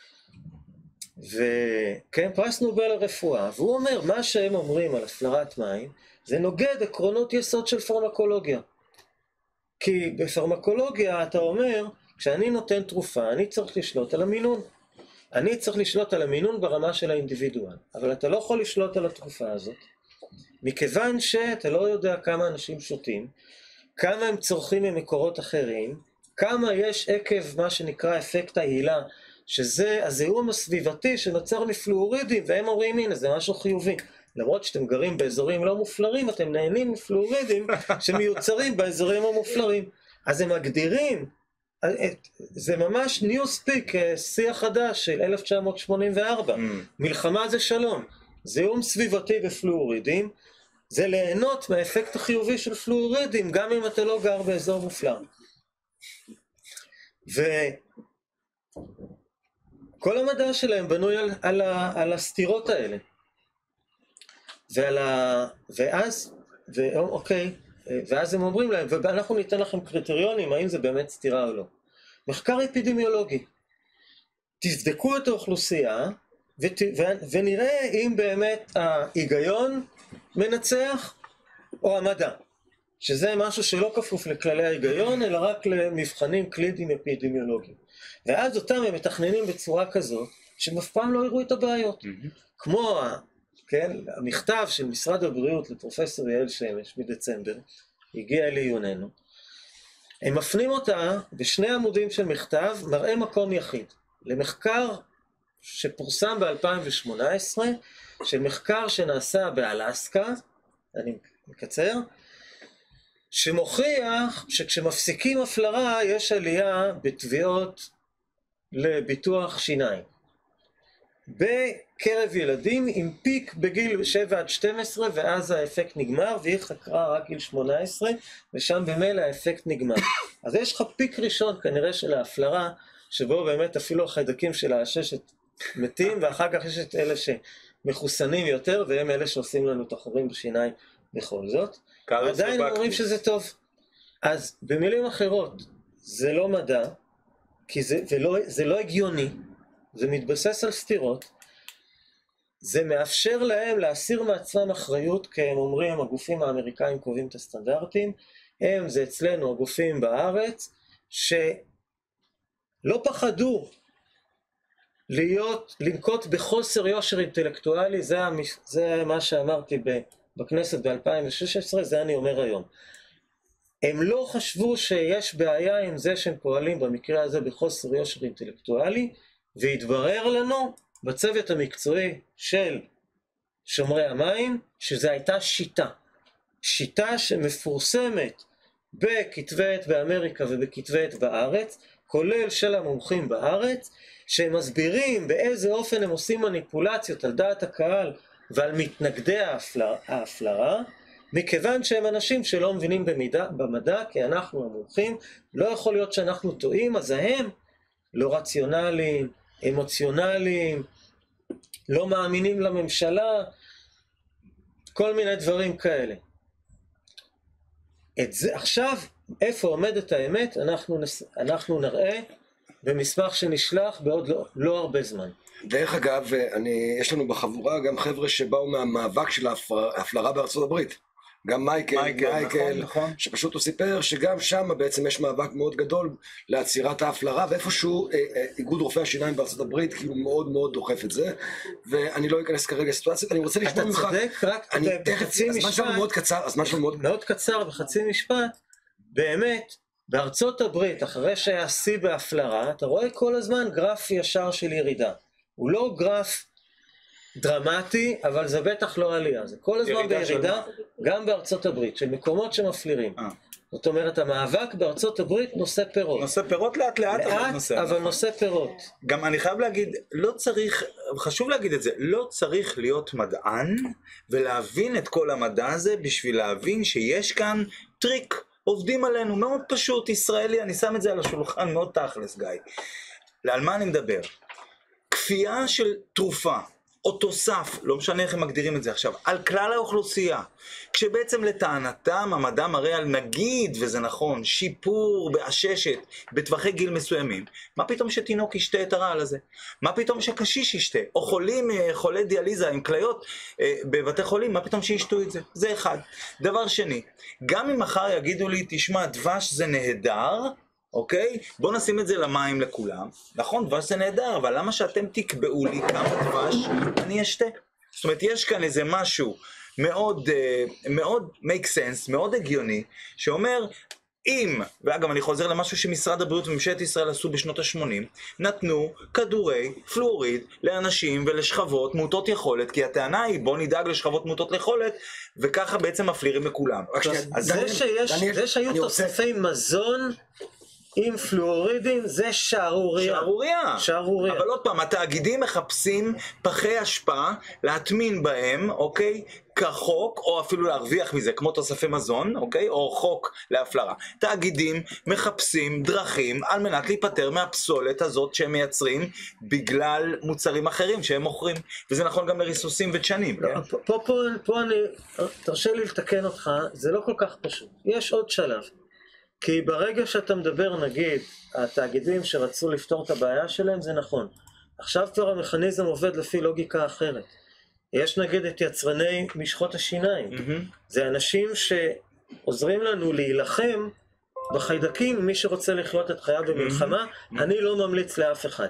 וכן, פרס נובל לרפואה, והוא אומר, מה שהם אומרים על הפלרת מים, זה נוגד עקרונות יסוד של פרמקולוגיה. כי בפרמקולוגיה אתה אומר, כשאני נותן תרופה, אני צריך לשלוט על המינון. אני צריך לשלוט על המינון ברמה של האינדיבידואל, אבל אתה לא יכול לשלוט על התרופה הזאת, מכיוון שאתה לא יודע כמה אנשים שותים, כמה הם צורכים ממקורות אחרים, כמה יש עקב מה שנקרא אפקט ההילה, שזה הזיהום הסביבתי שנוצר מפלואורידים, והם אומרים, הנה, זה משהו חיובי. למרות שאתם גרים באזורים לא מופלרים, אתם נהנים מפלואורידים שמיוצרים באזורים המופלרים. אז הם מגדירים, זה ממש ניוספיק, שיח חדש של אלף תשע מאות שמונים וארבע, mm. מלחמה זה שלום, זיהום סביבתי בפלואורידים, זה ליהנות מהאפקט החיובי של פלואורידים, גם אם אתה לא גר באזור מופלר. וכל המדע שלהם בנוי על, על, ה, על הסתירות האלה. ועל ה... ואז, ואוקיי, ואז הם אומרים להם, ואנחנו ניתן לכם קריטריונים, האם זה באמת סתירה או לא. מחקר אפידמיולוגי. תבדקו את האוכלוסייה, ות, ו, ונראה אם באמת ההיגיון מנצח, או המדע. שזה משהו שלא כפוף לכללי ההיגיון, אלא רק למבחנים קליניים אפידמיולוגיים. ואז אותם הם מתכננים בצורה כזאת, שהם אף פעם לא יראו את הבעיות. Mm-hmm. כמו כן, המכתב של משרד הבריאות לפרופסור יעל שמש מדצמבר, הגיע לעיוננו, הם מפנים אותה בשני עמודים של מכתב, מראה מקום יחיד, למחקר שפורסם ב-אלפיים שמונה עשרה, של מחקר שנעשה באלסקה, אני מקצר, שמוכיח שכשמפסיקים הפלרה יש עלייה בתביעות לביטוח שיניים. בקרב ילדים עם פיק בגיל שבע עד שתים עשרה, ואז האפקט נגמר, והיא חקרה רק גיל שמונה עשרה, ושם במילא האפקט נגמר. אז יש לך פיק ראשון כנראה של ההפלרה, שבו באמת אפילו החיידקים של העששת מתים, ואחר כך יש את אלה שמחוסנים יותר, והם אלה שעושים לנו את החורים בשיניים בכל זאת. עדיין אומרים שזה טוב. אז במילים אחרות, זה לא מדע, כי זה, ולא, זה לא הגיוני, זה מתבסס על סתירות, זה מאפשר להם להסיר מעצמם אחריות, כי הם אומרים, הגופים האמריקאים קובעים את הסטנדרטים, הם, זה אצלנו הגופים בארץ, שלא פחדו להיות, לנקוט בחוסר יושר אינטלקטואלי, זה, המש, זה מה שאמרתי ב, בכנסת ב-אלפיים ושש עשרה, זה אני אומר היום. הם לא חשבו שיש בעיה עם זה שהם פועלים במקרה הזה בחוסר יושר אינטלקטואלי, והתברר לנו בצוות המקצועי של שומרי המים, שזה הייתה שיטה. שיטה שמפורסמת בכתבי עת באמריקה ובכתבי עת בארץ, כולל של המומחים בארץ, שהם מסבירים באיזה אופן הם עושים מניפולציות על דעת הקהל ועל מתנגדי ההפלרה, מכיוון שהם אנשים שלא מבינים במידע, במדע, כי אנחנו המומחים, לא יכול להיות שאנחנו טועים, אז הם לא רציונליים, אמוציונליים, לא מאמינים לממשלה, כל מיני דברים כאלה. את זה, עכשיו, איפה עומדת האמת, אנחנו, נס, אנחנו נראה במסמך שנשלח בעוד לא, לא הרבה זמן. דרך אגב, אני, יש לנו בחבורה גם חבר'ה שבאו מהמאבק של ההפלרה בארצות הברית. גם מייקל, מייקל, מייקל נכון, נכון. שפשוט הוא סיפר שגם שם בעצם יש מאבק מאוד גדול לעצירת ההפלרה, ואיפשהו אה, אה, איגוד רופאי השיניים בארצות הברית כאילו מאוד מאוד דוחף את זה, ואני לא אכנס כרגע לסיטואציה, אני רוצה לשמוע ממך. אתה צודק, רק אני בחצי משפט, הזמן שלנו מאוד קצר, הזמן שלנו מאוד... מאוד קצר, בחצי משפט, באמת, בארצות הברית, אחרי שהיה שיא בהפלרה, אתה רואה כל הזמן גרף ישר של ירידה. הוא לא גרף דרמטי, אבל זה בטח לא עלייה, זה כל הזמן בירידה, גם בארצות הברית, של מקומות שמפלירים. זאת אומרת, המאבק בארצות הברית נושא פירות. נושא פירות לאט לאט, לאט, אבל נושא פירות. גם אני חייב להגיד, לא צריך, חשוב להגיד את זה, לא צריך להיות מדען, ולהבין את כל המדע הזה, בשביל להבין שיש כאן טריק, עובדים עלינו, מאוד פשוט, ישראלי, אני שם את זה על השולחן, מאוד תכלס, גיא. על מה אני מדבר? כפייה של תרופה, או תוסף, לא משנה איך הם מגדירים את זה עכשיו, על כלל האוכלוסייה, כשבעצם לטענתם המדע מראה על נגיד, וזה נכון, שיפור בעששת בטווחי גיל מסוימים, מה פתאום שתינוק ישתה את הרעל הזה? מה פתאום שקשיש ישתה? או חולים, חולי דיאליזה עם כליות בבתי חולים, מה פתאום שישתו את זה? זה אחד. דבר שני, גם אם מחר יגידו לי, תשמע, דבש זה נהדר, אוקיי? בואו נשים את זה למים לכולם. נכון, דבש זה נהדר, אבל למה שאתם תקבעו לי כמה דבש אני אשתה? זאת אומרת, יש כאן איזה משהו מאוד, מאוד make sense, מאוד הגיוני, שאומר, אם, ואגב אני חוזר למשהו שמשרד הבריאות וממשלת ישראל עשו בשנות ה-שמונים, נתנו כדורי פלואוריד לאנשים ולשכבות מוטות יכולת, כי הטענה היא בוא נדאג לשכבות מוטות יכולת, וככה בעצם מפלירים לכולם. זה שיש, זה שהיו תוספי מזון עם פלואורידים זה שערוריה. שערוריה. שערוריה. אבל עוד פעם, התאגידים מחפשים פחי השפעה להטמין בהם, אוקיי? כחוק, או אפילו להרוויח מזה, כמו תוספי מזון, אוקיי? או חוק להפלרה. תאגידים מחפשים דרכים על מנת להיפטר מהפסולת הזאת שהם מייצרים בגלל מוצרים אחרים שהם מוכרים. וזה נכון גם לריסוסים ודשנים. לא, כן? פה, פה, פה, פה אני, תרשה לי לתקן אותך, זה לא כל כך פשוט. יש עוד שלב. כי ברגע שאתה מדבר, נגיד, התאגידים שרצו לפתור את הבעיה שלהם, זה נכון. עכשיו כבר המכניזם עובד לפי לוגיקה אחרת. יש נגיד את יצרני משחות השיניים. Mm-hmm. זה אנשים שעוזרים לנו להילחם בחיידקים, מי שרוצה לחיות את חייו במלחמה, mm-hmm. אני לא ממליץ לאף אחד.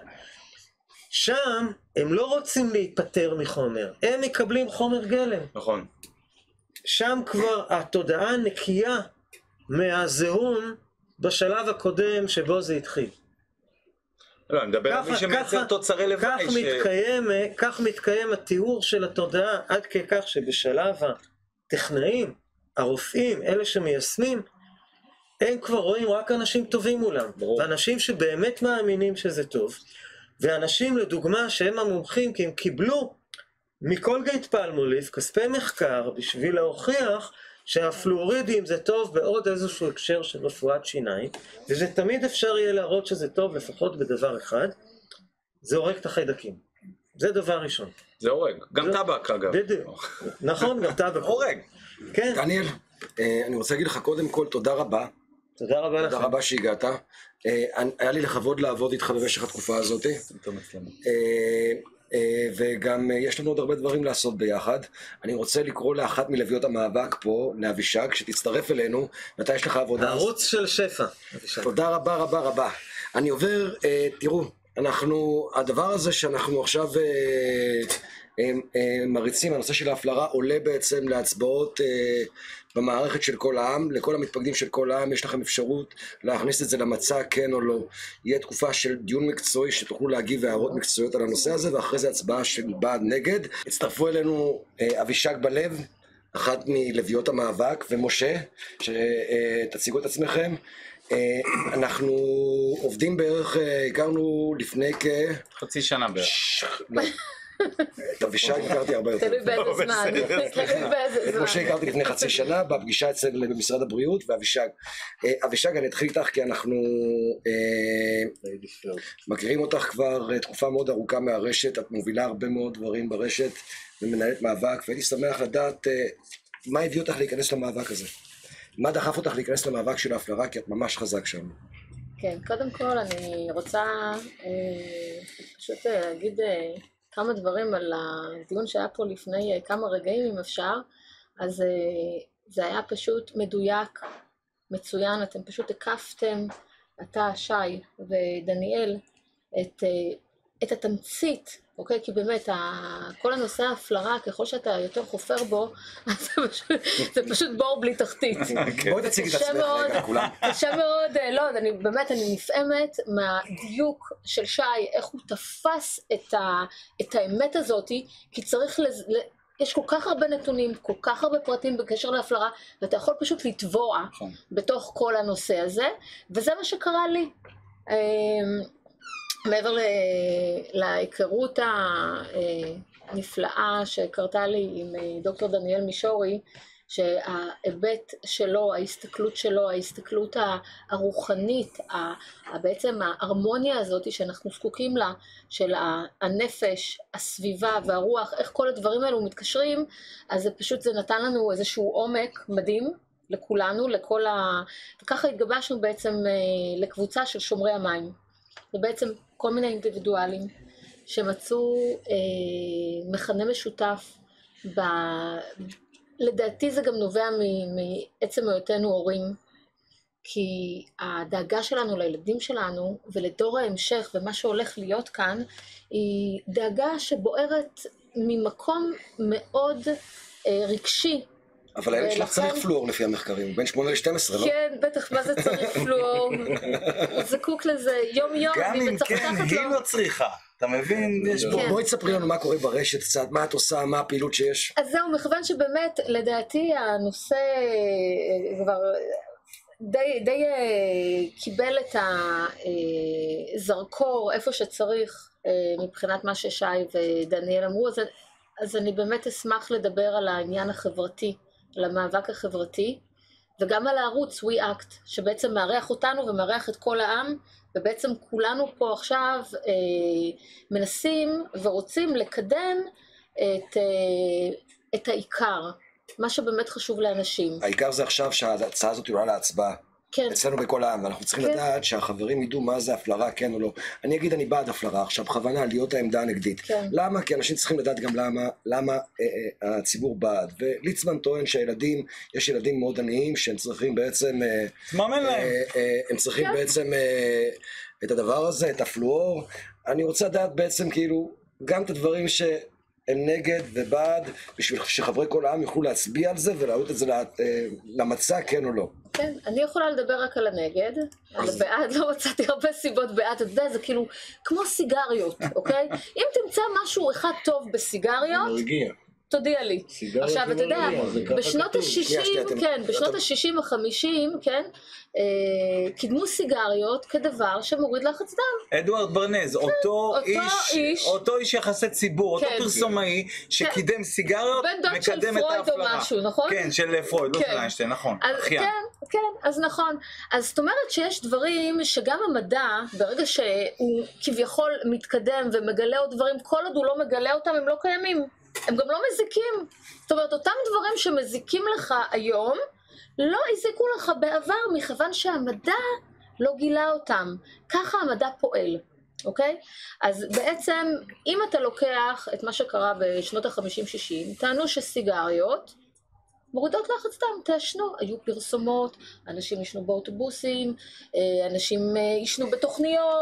שם הם לא רוצים להיפטר מחומר, הם מקבלים חומר גלם. נכון. שם כבר התודעה נקייה, מהזהום בשלב הקודם שבו זה התחיל. לא, אני מדבר על מי שמייצר תוצרי לוואי. כך מתקיים, כך מתקיים התיאור של התודעה, עד כך שבשלב הטכנאים, הרופאים, אלה שמיישמים, הם כבר רואים רק אנשים טובים מולם. ואנשים שבאמת מאמינים שזה טוב, ואנשים לדוגמה שהם המומחים, כי הם קיבלו מקולגייט פלמוליב כספי מחקר בשביל להוכיח שהפלואורידים זה טוב בעוד איזשהו הקשר של רפואת שיניים, וזה תמיד אפשר יהיה להראות שזה טוב לפחות בדבר אחד, זה הורג את החיידקים. זה דבר ראשון. זה הורג, גם טבק אגב. בדיוק, נכון, גם טבק. הורג. כן. דניאל, אני רוצה להגיד לך קודם כל תודה רבה. תודה רבה לך. תודה רבה שהגעת. היה לי לכבוד לעבוד איתך במשך התקופה הזאת. וגם יש לנו עוד הרבה דברים לעשות ביחד. אני רוצה לקרוא לאחת מלוויות המאבק פה, לאבישג, שתצטרף אלינו. מתי יש לך עבודה? הערוץ של שפע. תודה רבה רבה רבה. אני עובר, תראו, אנחנו, הדבר הזה שאנחנו עכשיו אה, אה, אה, מריצים, הנושא של ההפלרה עולה בעצם להצבעות אה, במערכת של כל העם, לכל המתפקדים של כל העם יש לכם אפשרות להכניס את זה למצע כן או לא. יהיה תקופה של דיון מקצועי שתוכלו להגיב הערות מקצועיות על הנושא הזה, ואחרי זה הצבעה של בעד נגד. הצטרפו אלינו אה, אבישג בלב, אחת מלוויות המאבק, ומשה, שתציגו את עצמכם. אנחנו עובדים בערך, הכרנו לפני כ... חצי שנה בערך. לא. את אבישג הכרתי הרבה יותר. תלוי באיזה זמן. את משה הכרתי לפני חצי שנה, בפגישה אצל במשרד הבריאות, ואבישג. אבישג, אני אתחיל איתך כי אנחנו מכירים אותך כבר תקופה מאוד ארוכה מהרשת, את מובילה הרבה מאוד דברים ברשת, ומנהלת מאבק, והייתי שמח לדעת מה הביא אותך להיכנס למאבק הזה. מה דחף אותך להיכנס למאבק של ההפלרה, כי את ממש חזק שם. כן, קודם כל אני רוצה פשוט להגיד כמה דברים על הדיון שהיה פה לפני כמה רגעים, אם אפשר. אז זה היה פשוט מדויק, מצוין, אתם פשוט הקפתם, אתה, שי ודניאל, את, את התמצית, אוקיי? כי באמת, כל הנושא ההפלרה, ככל שאתה יותר חופר בו, זה פשוט, זה פשוט בור בלי תחתית. בואי תציגי את עצמך רגע, כולם. קשה מאוד, לא, אני, באמת אני נפעמת מהדיוק של שי, איך הוא תפס את, ה, את האמת הזאת, כי צריך, לז, יש כל כך הרבה נתונים, כל כך הרבה פרטים בקשר להפלרה, ואתה יכול פשוט לטבוע בתוך כל הנושא הזה, וזה מה שקרה לי. מעבר להיכרות הנפלאה שקרתה לי עם דוקטור דניאל מישורי, שההיבט שלו, ההסתכלות שלו, ההסתכלות הרוחנית, בעצם ההרמוניה הזאת שאנחנו זקוקים לה, של הנפש, הסביבה והרוח, איך כל הדברים האלו מתקשרים, אז זה פשוט, זה נתן לנו איזשהו עומק מדהים לכולנו, לכל ה... וככה התגבשנו בעצם לקבוצה של שומרי המים. זה בעצם כל מיני אינדיבידואלים שמצאו אה, מכנה משותף, ב... לדעתי זה גם נובע מעצם היותנו הורים, כי הדאגה שלנו לילדים שלנו ולדור ההמשך ומה שהולך להיות כאן, היא דאגה שבוערת ממקום מאוד אה, רגשי. אבל הילד שלך צריך פלואור לפי המחקרים, הוא בין שמונה ל-שתים עשרה, לא? כן, בטח, מה זה צריך פלואור? הוא זקוק לזה יום יום. גם אם כן, היא לא צריכה. אתה מבין? בואי תספרי לנו מה קורה ברשת קצת, מה את עושה, מה הפעילות שיש. אז זהו, מכיוון שבאמת, לדעתי, הנושא כבר די קיבל את הזרקור איפה שצריך, מבחינת מה ששי ודניאל אמרו, אז אני באמת אשמח לדבר על העניין החברתי, על המאבק החברתי, וגם על הערוץ WeAct, שבעצם מארח אותנו ומארח את כל העם, ובעצם כולנו פה עכשיו אה, מנסים ורוצים לקדם את, אה, את העיקר, מה שבאמת חשוב לאנשים. העיקר זה עכשיו שההצעה הזאת עולה להצבעה. כן. אצלנו בכל העם, אנחנו צריכים כן. לדעת שהחברים ידעו מה זה הפלרה, כן או לא. אני אגיד אני בעד הפלרה, עכשיו בכוונה להיות העמדה הנגדית. כן. למה? כי אנשים צריכים לדעת גם למה, למה אה, אה, הציבור בעד. וליצמן טוען שהילדים, יש ילדים מאוד עניים שהם צריכים בעצם... אה, תממן להם. אה, אה, הם צריכים כן. בעצם אה, את הדבר הזה, את הפלואור. אני רוצה לדעת בעצם כאילו גם את הדברים ש... הם נגד ובעד, בשביל שחברי כל העם יוכלו להצביע על זה ולהעלות את זה למצע, כן או לא. כן, אני יכולה לדבר רק על הנגד, על הבעד, לא מצאתי הרבה סיבות בעד, אתה יודע, זה כאילו כמו סיגריות, אוקיי? אם תמצא משהו אחד טוב בסיגריות, תודיע לי. עכשיו, אתה יודע, בשנות ה-שישים, כן, בשנות ה-שישים ה-חמישים, כן, קידמו סיגריות כדבר שמוריד לחץ דם. אדוארד ברנז, אותו איש, אותו איש יחסי ציבור, אותו פרסומאי שקידם סיגריות, מקדם את ההפלרה. בן דוד של פרויד או משהו, נכון? כן, של פרויד, לא של איינשטיין, נכון. כן, כן, אז נכון. אז זאת אומרת שיש דברים שגם המדע, ברגע שהוא כביכול מתקדם ומגלה עוד דברים, כל עוד הוא לא מגלה אותם, הם לא קיימים. הם גם לא מזיקים. זאת אומרת, אותם דברים שמזיקים לך היום, לא הזיקו לך בעבר, מכיוון שהמדע לא גילה אותם. ככה המדע פועל, אוקיי? אז בעצם, אם אתה לוקח את מה שקרה בשנות ה-חמישים שישים, טענו שסיגריות מורידות לחץ דם, תעשנו, היו פרסומות, אנשים ישנו באוטובוסים, אנשים ישנו בתוכניות,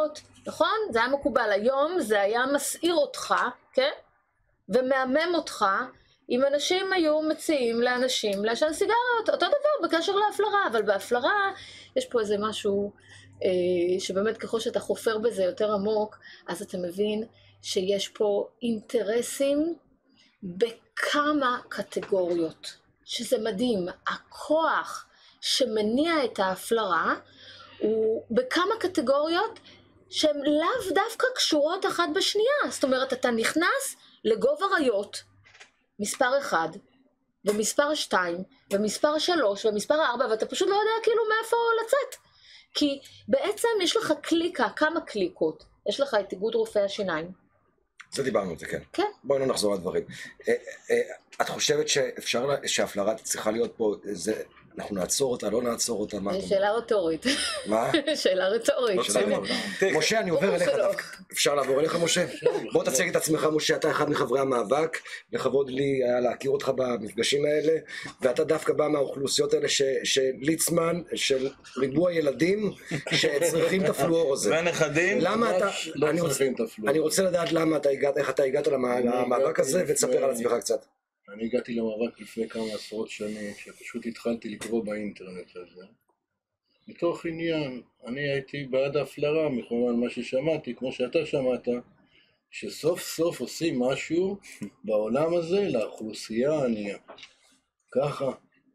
נכון? זה היה מקובל. היום זה היה מסעיר אותך, כן? ומאמם אותך, אם אנשים היו מציעים לאנשים לעשן סיגריות, אותו דבר בקשר להפלרה, אבל בהפלרה יש פה איזה משהו אה, שבאמת ככל שאתה חופר בזה יותר עמוק, אז אתה מבין שיש פה אינטרסים בכמה קטגוריות, שזה מדהים. הכוח שמניע את ההפלרה הוא בכמה קטגוריות שהן לאו דווקא קשורות אחת בשנייה. זאת אומרת, אתה נכנס לגוב אריות, מספר אחד, ומספר שתיים, ומספר שלוש, ומספר ארבע, ואתה פשוט לא יודע כאילו מאיפה לצאת. כי בעצם יש לך קליקה, כמה קליקות. יש לך את איגוד רופאי השיניים. זה דיברנו על זה, כן. כן. בואי לא נחזור על דברים. את חושבת שאפשר, שההפלרה צריכה להיות פה, זה, אנחנו נעצור אותה, לא נעצור אותה, מה? שאלה רטורית. מה? שאלה רטורית. משה, אני עובר אליך דווקא. אפשר לעבור אליך, משה? בוא תציג את עצמך, משה, אתה אחד מחברי המאבק, לכבוד לי היה להכיר אותך במפגשים האלה, ואתה דווקא בא מהאוכלוסיות האלה שליצמן, של ריבוע ילדים, שצריכים את הפלואור הזה. ונכדים? למה אתה... אני רוצה לדעת למה אתה הגעת, איך אתה הגעת למאבק הזה, ותספר על עצמך קצת. אני הגעתי למאבק לפני כמה עשרות שנים, שפשוט התחלתי לקרוא באינטרנט הזה. מתוך עניין, אני הייתי בעד ההפלרה, מכיוון מה ששמעתי, כמו שאתה שמעת, שסוף סוף עושים משהו בעולם הזה לאוכלוסייה הענייה. ככה,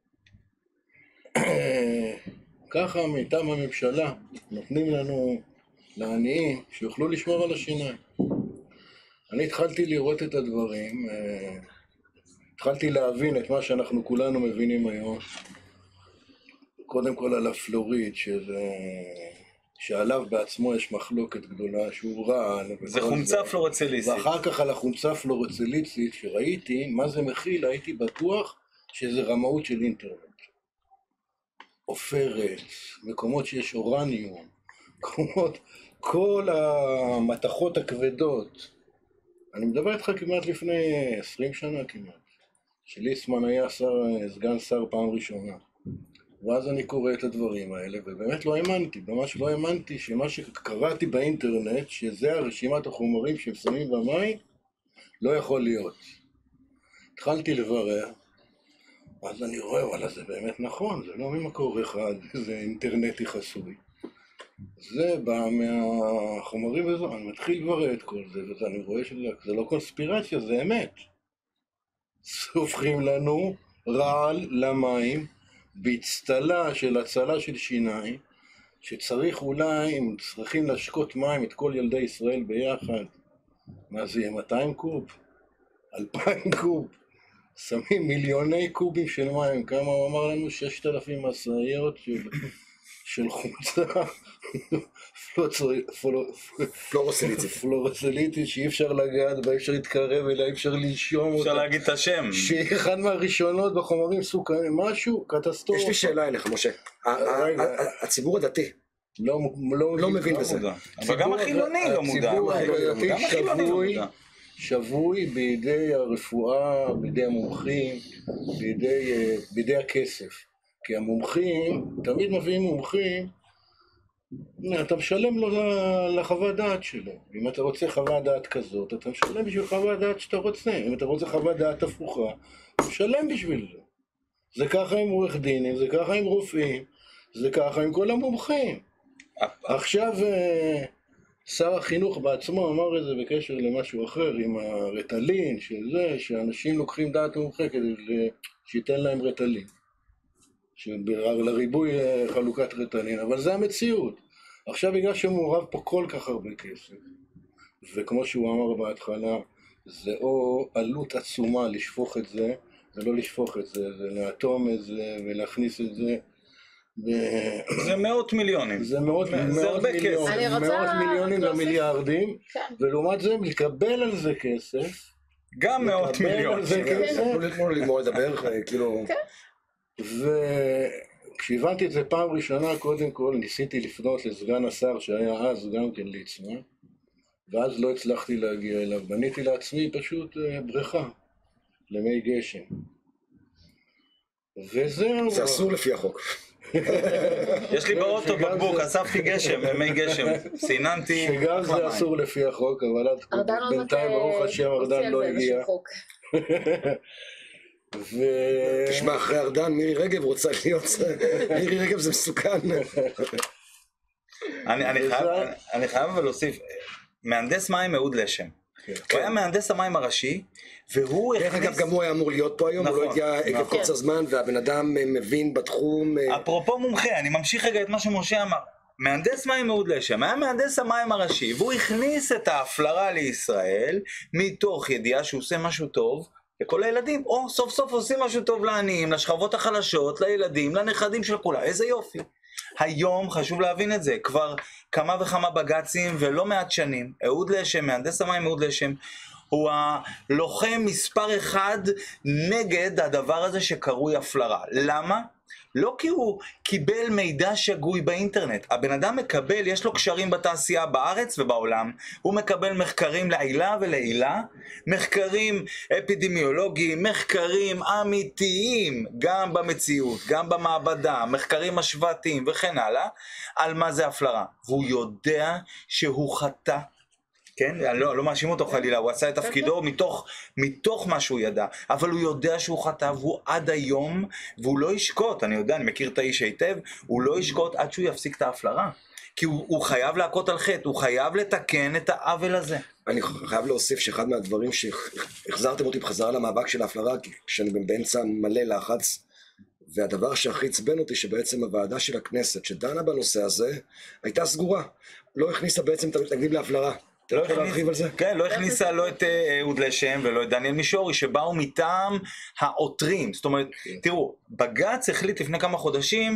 ככה מטעם הממשלה נותנים לנו לעניים שיוכלו לשמור על השיניים. אני התחלתי לראות את הדברים, התחלתי להבין את מה שאנחנו כולנו מבינים היום, קודם כל על הפלוריד, שזה, שעליו בעצמו יש מחלוקת גדולה, שהוא רעל. זה חומצה פלורציליצית. ואחר כך על החומצה פלורציליצית, שראיתי מה זה מכיל, הייתי בטוח שזה רמאות של אינטרנט. עופרת, מקומות שיש אורניום, מקומות, כל המתכות הכבדות. אני מדבר איתך כמעט לפני עשרים שנה כמעט. שליצמן היה שר, סגן שר פעם ראשונה. ואז אני קורא את הדברים האלה, ובאמת לא האמנתי, ממש לא האמנתי שמה שקראתי באינטרנט, שזה הרשימת החומרים שהם שמים במים, לא יכול להיות. התחלתי לברר, אז אני רואה, וואלה, זה באמת נכון, זה לא ממקור אחד, זה אינטרנטי חסוי. זה בא מהחומרים וזו, אני מתחיל לברר את כל זה, ואני רואה שזה לא קונספירציה, זה אמת. סופחים לנו רעל למים, בהצטלה של הצלה של שיניים, שצריך אולי, אם צריכים להשקות מים את כל ילדי ישראל ביחד, מה זה יהיה, מאתיים קוב? אלפיים קוב? שמים מיליוני קובים של מים, כמה הוא אמר לנו? ששת אלפים משאיות של, של חומצה פלורוסליטית. פלורוסליטית שאי אפשר לגעת בה, אי אפשר להתקרב אליה, אי אפשר לנשום אותה. אפשר להגיד את השם. שהיא אחד מהראשונות בחומרים סוכנים, משהו, קטסטרופה. יש לי שאלה אליך, משה. הציבור הדתי לא מבין בזה. אבל גם החילוני לא מודע. הציבור הדתי שבוי בידי הרפואה, בידי המומחים, בידי הכסף. כי המומחים, תמיד מביאים מומחים, אתה משלם לו לחוות דעת שלו. אם אתה רוצה חוות דעת כזאת, אתה משלם בשביל חוות דעת שאתה רוצה. אם אתה רוצה חוות דעת הפוכה, אתה משלם בשביל זה. זה ככה עם עורך דינים, זה ככה עם רופאים, זה ככה עם כל המומחים. עכשיו שר החינוך בעצמו אמר את זה בקשר למשהו אחר, עם הרטלין, שזה, שאנשים לוקחים דעת מומחה כדי שייתן להם רטלין. לריבוי חלוקת רטלין, אבל זה המציאות. עכשיו בגלל שמעורב פה כל כך הרבה כסף, וכמו שהוא אמר בהתחלה, זה או עלות עצומה לשפוך את זה, ולא לשפוך את זה, זה לאטום את זה ולהכניס את זה. זה מאות מיליונים. זה מאות מיליונים למיליארדים, ולעומת זה לקבל על זה כסף. גם מאות מיליון. תנו לגמור לדבר, כאילו... וכשהבנתי את זה פעם ראשונה, קודם כל ניסיתי לפנות לסגן השר שהיה אז גם כן ליצמן, ואז לא הצלחתי להגיע אליו. בניתי לעצמי פשוט בריכה למי גשם. וזהו. זה אסור לפי החוק. יש לי באוטו שגם בקבוק, זה- אספתי גשם, מי גשם, סיננתי. שגם אחלה זה מים. אסור לפי החוק, אבל עד ארדן עוד בינתיים ברוך השם ארדן לא הגיע. ו... תשמע, אחרי ארדן, מירי רגב רוצה להיות... מירי רגב זה מסוכן. אני אני חייב, אני חייב אבל להוסיף, מהנדס מים אהוד לשם. הוא היה מהנדס המים הראשי, והוא דרך אגב, גם הוא היה אמור להיות פה היום, הוא לא נכון, הגיע עקב נכון. קוצר זמן, והבן אדם מבין בתחום. אפרופו מומחה, אני ממשיך רגע את מה שמשה אמר. מהנדס מים אהוד לשם, היה מהנדס המים הראשי, והוא הכניס את ההפלרה לישראל, מתוך ידיעה שהוא עושה משהו טוב, לכל הילדים, או סוף סוף עושים משהו טוב לעניים, לשכבות החלשות, לילדים, לנכדים של כולם, איזה יופי. היום חשוב להבין את זה, כבר כמה וכמה בגצים ולא מעט שנים, אהוד לשם, מהנדס המים אהוד לשם, הוא הלוחם מספר אחד נגד הדבר הזה שקרוי הפלרה. למה? לא כי הוא קיבל מידע שגוי באינטרנט. הבן אדם מקבל, יש לו קשרים בתעשייה בארץ ובעולם, הוא מקבל מחקרים לעילה ולעילה, מחקרים אפידמיולוגיים, מחקרים אמיתיים, גם במציאות, גם במעבדה, מחקרים השוואתיים וכן הלאה, על מה זה הפלרה. והוא יודע שהוא חטא. כן? אני לא, לא מאשים אותו חלילה, הוא עשה את תפקידו מתוך, מתוך מה שהוא ידע, אבל הוא יודע שהוא חטא, והוא עד היום, והוא לא ישקוט, אני יודע, אני מכיר את האיש היטב, הוא לא ישקוט עד שהוא יפסיק את ההפלרה, כי הוא, הוא חייב להכות על חטא, הוא חייב לתקן את העוול הזה. אני חייב להוסיף שאחד מהדברים שהחזרתם אותי בחזרה למאבק של ההפלרה, כשאני באמצע מלא לחץ, והדבר שהכי עצבן אותי שבעצם הוועדה של הכנסת שדנה בנושא הזה, הייתה סגורה, לא הכניסה בעצם את המתנגדים להפלרה. אתה לא יכול להרחיב על זה? כן, לא הכניסה לא את אהוד לשם ולא את דניאל מישורי, שבאו מטעם העותרים. זאת אומרת, תראו, בג"ץ החליט לפני כמה חודשים,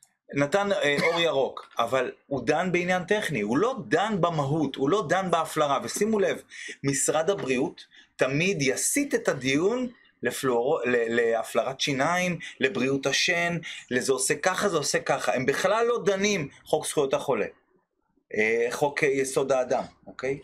נתן אה, אור ירוק, אבל הוא דן בעניין טכני, הוא לא דן במהות, הוא לא דן בהפלרה, ושימו לב, משרד הבריאות תמיד יסיט את הדיון לפלור... להפלרת שיניים, לבריאות השן, לזה עושה ככה, זה עושה ככה, הם בכלל לא דנים חוק זכויות החולה. חוק יסוד האדם, אוקיי?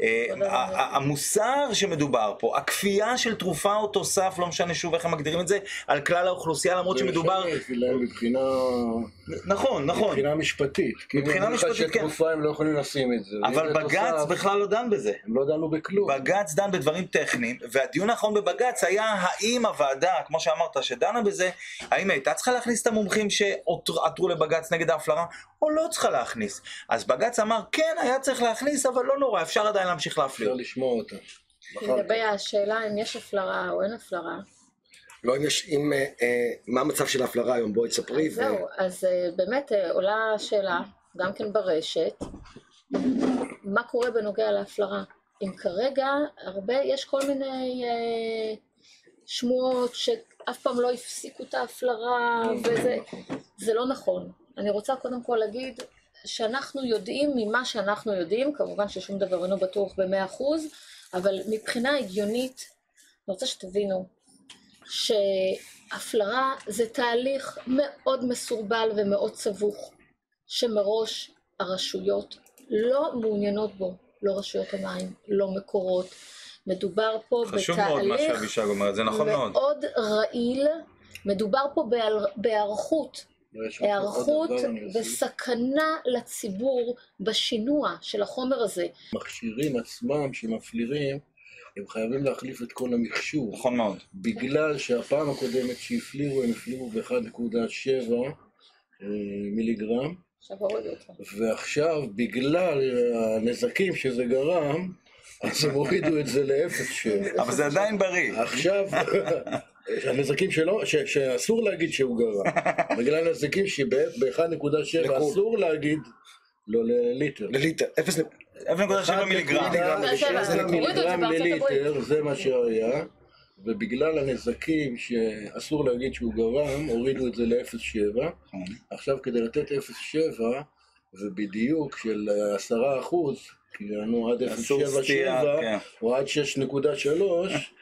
המוסר שמדובר פה, הכפייה של תרופה או תוסף, לא משנה שוב איך הם מגדירים את זה, על כלל האוכלוסייה, למרות שמדובר... מבחינה... נכון, נכון. מבחינה משפטית. מבחינה משפטית, כן. שתרופה הם לא יכולים לשים את זה. אבל בג"ץ בכלל לא דן בזה. הם לא דנו בכלום. בג"ץ דן בדברים טכניים, והדיון האחרון בבג"ץ היה האם הוועדה, כמו שאמרת, שדנה בזה, האם הייתה צריכה להכניס את המומחים שעתרו לבג"ץ נגד ההפלרה, או לא צריכה להכניס. אז בג"ץ אמר, כן, היה צריך להכניס, אבל לא נורא, אפשר עדיין להמשיך להפליר. אפשר לשמוע אותה. לגבי השאלה אם יש הפלרה או אין הפלרה. לא, אם יש, אם, אה, אה, מה המצב של ההפלרה היום? בואי תספרי. ו... זהו, אז אה, באמת אה, עולה שאלה, גם כן ברשת, מה קורה בנוגע להפלרה? אם כרגע הרבה, יש כל מיני אה, שמועות שאף פעם לא הפסיקו את ההפלרה, וזה זה לא נכון. אני רוצה קודם כל להגיד שאנחנו יודעים ממה שאנחנו יודעים, כמובן ששום דבר אינו בטוח במאה אחוז, אבל מבחינה הגיונית, אני רוצה שתבינו שהפלרה זה תהליך מאוד מסורבל ומאוד סבוך, שמראש הרשויות לא מעוניינות בו, לא רשויות המים, לא מקורות. מדובר פה חשוב מאוד מה שאבישג אומרת, זה נכון מאוד. מאוד רעיל, מדובר פה בהיערכות. היערכות וסכנה לציבור בשינוע של החומר הזה. מכשירים עצמם שמפלירים, הם חייבים להחליף את כל המכשור. נכון מאוד. בגלל שהפעם הקודמת שהפלירו, הם הפלירו ב-אחד נקודה שבע מיליגרם. ועכשיו, בגלל הנזקים שזה גרם, אז הם הורידו את זה ל-אפס נקודה שבע. אבל זה עדיין בריא. עכשיו... הנזקים שלו, ש, שאסור להגיד שהוא גרם, בגלל הנזקים שב-אחד נקודה שבע אסור להגיד, לא לליטר. לליטר, אפס נקודה שבע מיליגרם. מיליגרם לליטר, זה מה שהיה, ובגלל הנזקים שאסור להגיד שהוא גרם, הורידו את זה ל-אפס נקודה שבע. עכשיו כדי לתת אפס נקודה שבע, ובדיוק של עשרה אחוז, כי לנו עד אפס נקודה שבע שבע, או עד שש נקודה שלוש,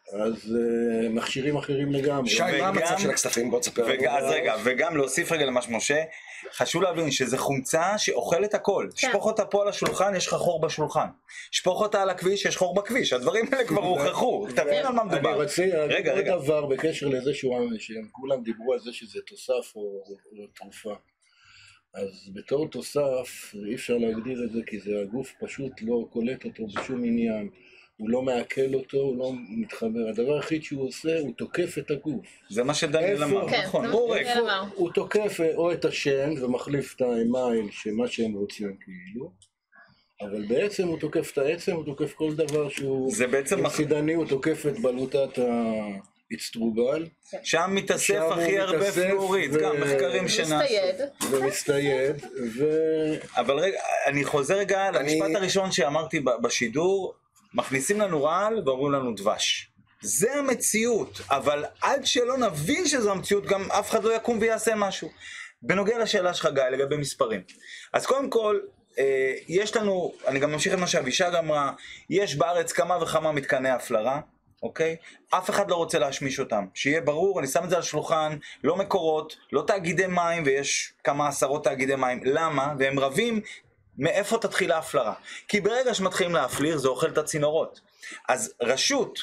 אז uh, מכשירים אחרים לגמרי. שי, מה המצב של הכספים? בוא תספר. אז רגע, וגם להוסיף רגע למה שמשה, חשוב להבין שזה חומצה שאוכלת הכל. שפוך אותה פה על השולחן, יש לך חור בשולחן. שפוך אותה על הכביש, יש חור בכביש. הדברים האלה כבר הוכחו. תבין על מה מדובר. אני רוצה להגיד עוד דבר בקשר לזה שהם כולם דיברו על זה שזה תוסף או תרופה. אז בתור תוסף אי אפשר להגדיר את זה כי זה הגוף פשוט לא קולט אותו בשום עניין. הוא לא מעכל אותו, הוא לא מתחבר. הדבר היחיד שהוא עושה, הוא תוקף את הגוף. זה מה שדניאל אמר, נכון. הוא תוקף או את השם ומחליף את האמייל, שמה שהם רוצים כאילו, אבל בעצם הוא תוקף את העצם, הוא תוקף כל דבר שהוא יחידני, הוא תוקף את בלוטת האצטרוגל. שם מתאסף הכי הרבה פלואוריד, גם מחקרים שנעשו. ומסתייד. אבל רגע, אני חוזר רגע למשפט הראשון שאמרתי בשידור, מכניסים לנו רעל ואומרים לנו דבש. זה המציאות, אבל עד שלא נבין שזו המציאות, גם אף אחד לא יקום ויעשה משהו. בנוגע לשאלה שלך גיא, לגבי מספרים. אז קודם כל, אה, יש לנו, אני גם ממשיך את מה שאבישג אמרה, יש בארץ כמה וכמה מתקני הפלרה, אוקיי? אף אחד לא רוצה להשמיש אותם. שיהיה ברור, אני שם את זה על שולחן, לא מקורות, לא תאגידי מים, ויש כמה עשרות תאגידי מים. למה? והם רבים, מאיפה תתחיל ההפלרה? כי ברגע שמתחילים להפליר, זה אוכל את הצינורות. אז רשות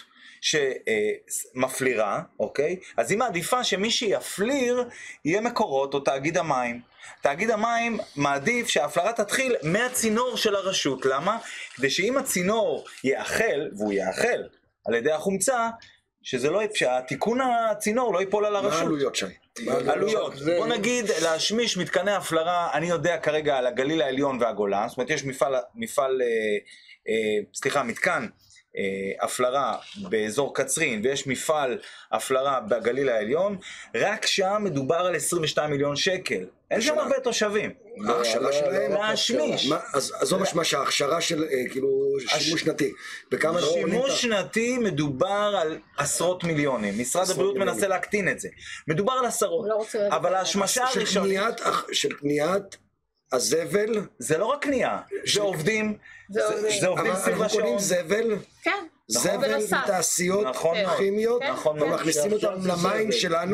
שמפלירה, אוקיי? אז היא מעדיפה שמי שיפליר יהיה מקורות או תאגיד המים. תאגיד המים מעדיף שההפלרה תתחיל מהצינור של הרשות. למה? כדי שאם הצינור יאכל, והוא יאכל על ידי החומצה, שזה לא, שהתיקון הצינור לא ייפול על הרשות. מה העלויות שי? עלויות, בוא נגיד להשמיש מתקני הפלרה, אני יודע כרגע על הגליל העליון והגולן, זאת אומרת יש מפעל, מפעל, אה, אה, סליחה, מתקן אה, הפלרה באזור קצרין, ויש מפעל הפלרה בגליל העליון, רק שם מדובר על עשרים ושניים מיליון שקל, אין שם הרבה תושבים. ההכשרה שלהם? להשמיש. אז זו משמע שההכשרה של, כאילו, שימוש שנתי. שימוש שנתי מדובר על עשרות מיליונים. משרד הבריאות מנסה להקטין את זה. מדובר על עשרות. אבל ההשמשה הראשונית... של קניית הזבל... זה לא רק קנייה. זה עובדים. זה עובדים סביב השעון. אנחנו קונים זבל. כן. זבל מתעשיות כימיות, ומכניסים אותם למים שלנו.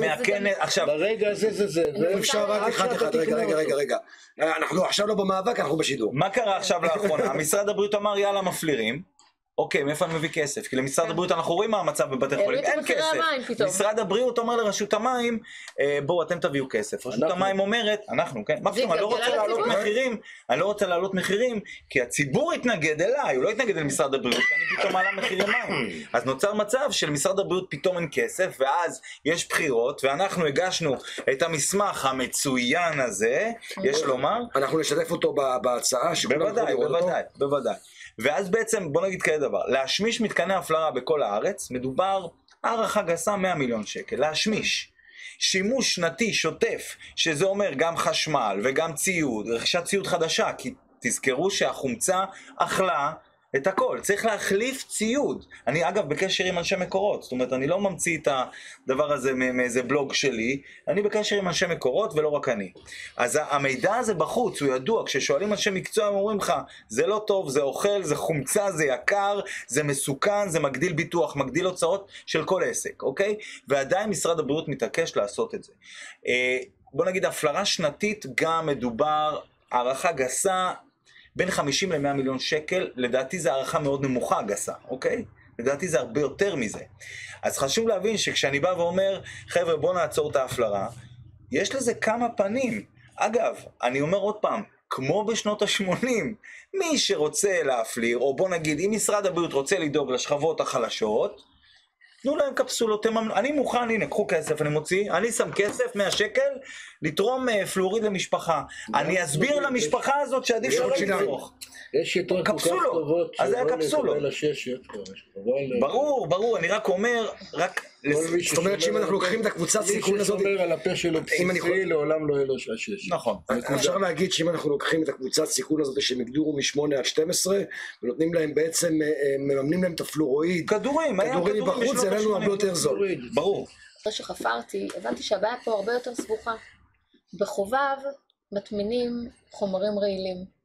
ברגע הזה זה זבל. אפשר רק אחד אחד, רגע, רגע, רגע, רגע. אנחנו עכשיו לא במאבק, אנחנו בשידור. מה קרה עכשיו לאחרונה? משרד הבריאות אמר יאללה מפלירים. אוקיי, מאיפה אני מביא כסף? כי למשרד הבריאות אנחנו רואים מה המצב בבתי חולים, אין כסף. משרד הבריאות אומר לרשות המים, בואו אתם תביאו כסף. רשות המים אומרת, אנחנו, כן, מקסימום, אני לא רוצה להעלות מחירים, אני לא רוצה להעלות מחירים, כי הציבור יתנגד אליי, הוא לא יתנגד למשרד הבריאות, כי אני פתאום מעלה מחירי מים. אז נוצר מצב של משרד הבריאות פתאום אין כסף, ואז יש בחירות, ואנחנו הגשנו את המסמך המצוין הזה, יש לומר. אנחנו נשתף אותו בהצעה, בוודאי, בוודאי, בוודאי. ואז בעצם, בוא נגיד כאלה דבר, להשמיש מתקני הפלרה בכל הארץ, מדובר הערכה גסה מאה מיליון שקל, להשמיש. שימוש שנתי שוטף, שזה אומר גם חשמל וגם ציוד, רכישת ציוד חדשה, כי תזכרו שהחומצה אכלה את הכל, צריך להחליף ציוד. אני אגב בקשר עם אנשי מקורות, זאת אומרת אני לא ממציא את הדבר הזה מאיזה בלוג שלי, אני בקשר עם אנשי מקורות ולא רק אני. אז המידע הזה בחוץ, הוא ידוע, כששואלים אנשי מקצוע הם אומרים לך, זה לא טוב, זה אוכל, זה חומצה, זה יקר, זה מסוכן, זה מגדיל ביטוח, מגדיל הוצאות של כל עסק, אוקיי? ועדיין משרד הבריאות מתעקש לעשות את זה. בוא נגיד, הפלרה שנתית גם מדובר, הערכה גסה, בין חמישים למאה מיליון שקל, לדעתי זה הערכה מאוד נמוכה גסה, אוקיי? לדעתי זה הרבה יותר מזה. אז חשוב להבין שכשאני בא ואומר, חבר'ה בוא נעצור את ההפלרה, יש לזה כמה פנים. אגב, אני אומר עוד פעם, כמו בשנות ה-שמונים, מי שרוצה להפליר, או בוא נגיד, אם משרד הבריאות רוצה לדאוג לשכבות החלשות, תנו להם קפסולות, אני מוכן, הנה, קחו כסף, אני מוציא, אני שם כסף, מאה שקל, לתרום פלואוריד למשפחה. אני אסביר למשפחה הזאת שעדיף שלא לצרוך. יש שיטות כל כך טובות שלא לקבל הששת. ברור, ברור, אני רק אומר, רק... זאת אומרת שאם אנחנו לוקחים את הקבוצת סיכון הזאת... מי ששומר על הפה שלו בסיסי, לעולם לא יהיה לו הששת. נכון. אפשר להגיד שאם אנחנו לוקחים את הקבוצת סיכון הזאת שהם הגדירו משמונה עד שתים עשרה, ונותנים להם בעצם, מממנים להם את הפלואוריד. כדורים, כדורים מבחוץ, זה לנו הרבה יותר זול. ברור. אחרי שחפרתי, הבנתי שהבעיה פה הרבה יותר סבוכה. בחובב מטמינים חומרים רעילים.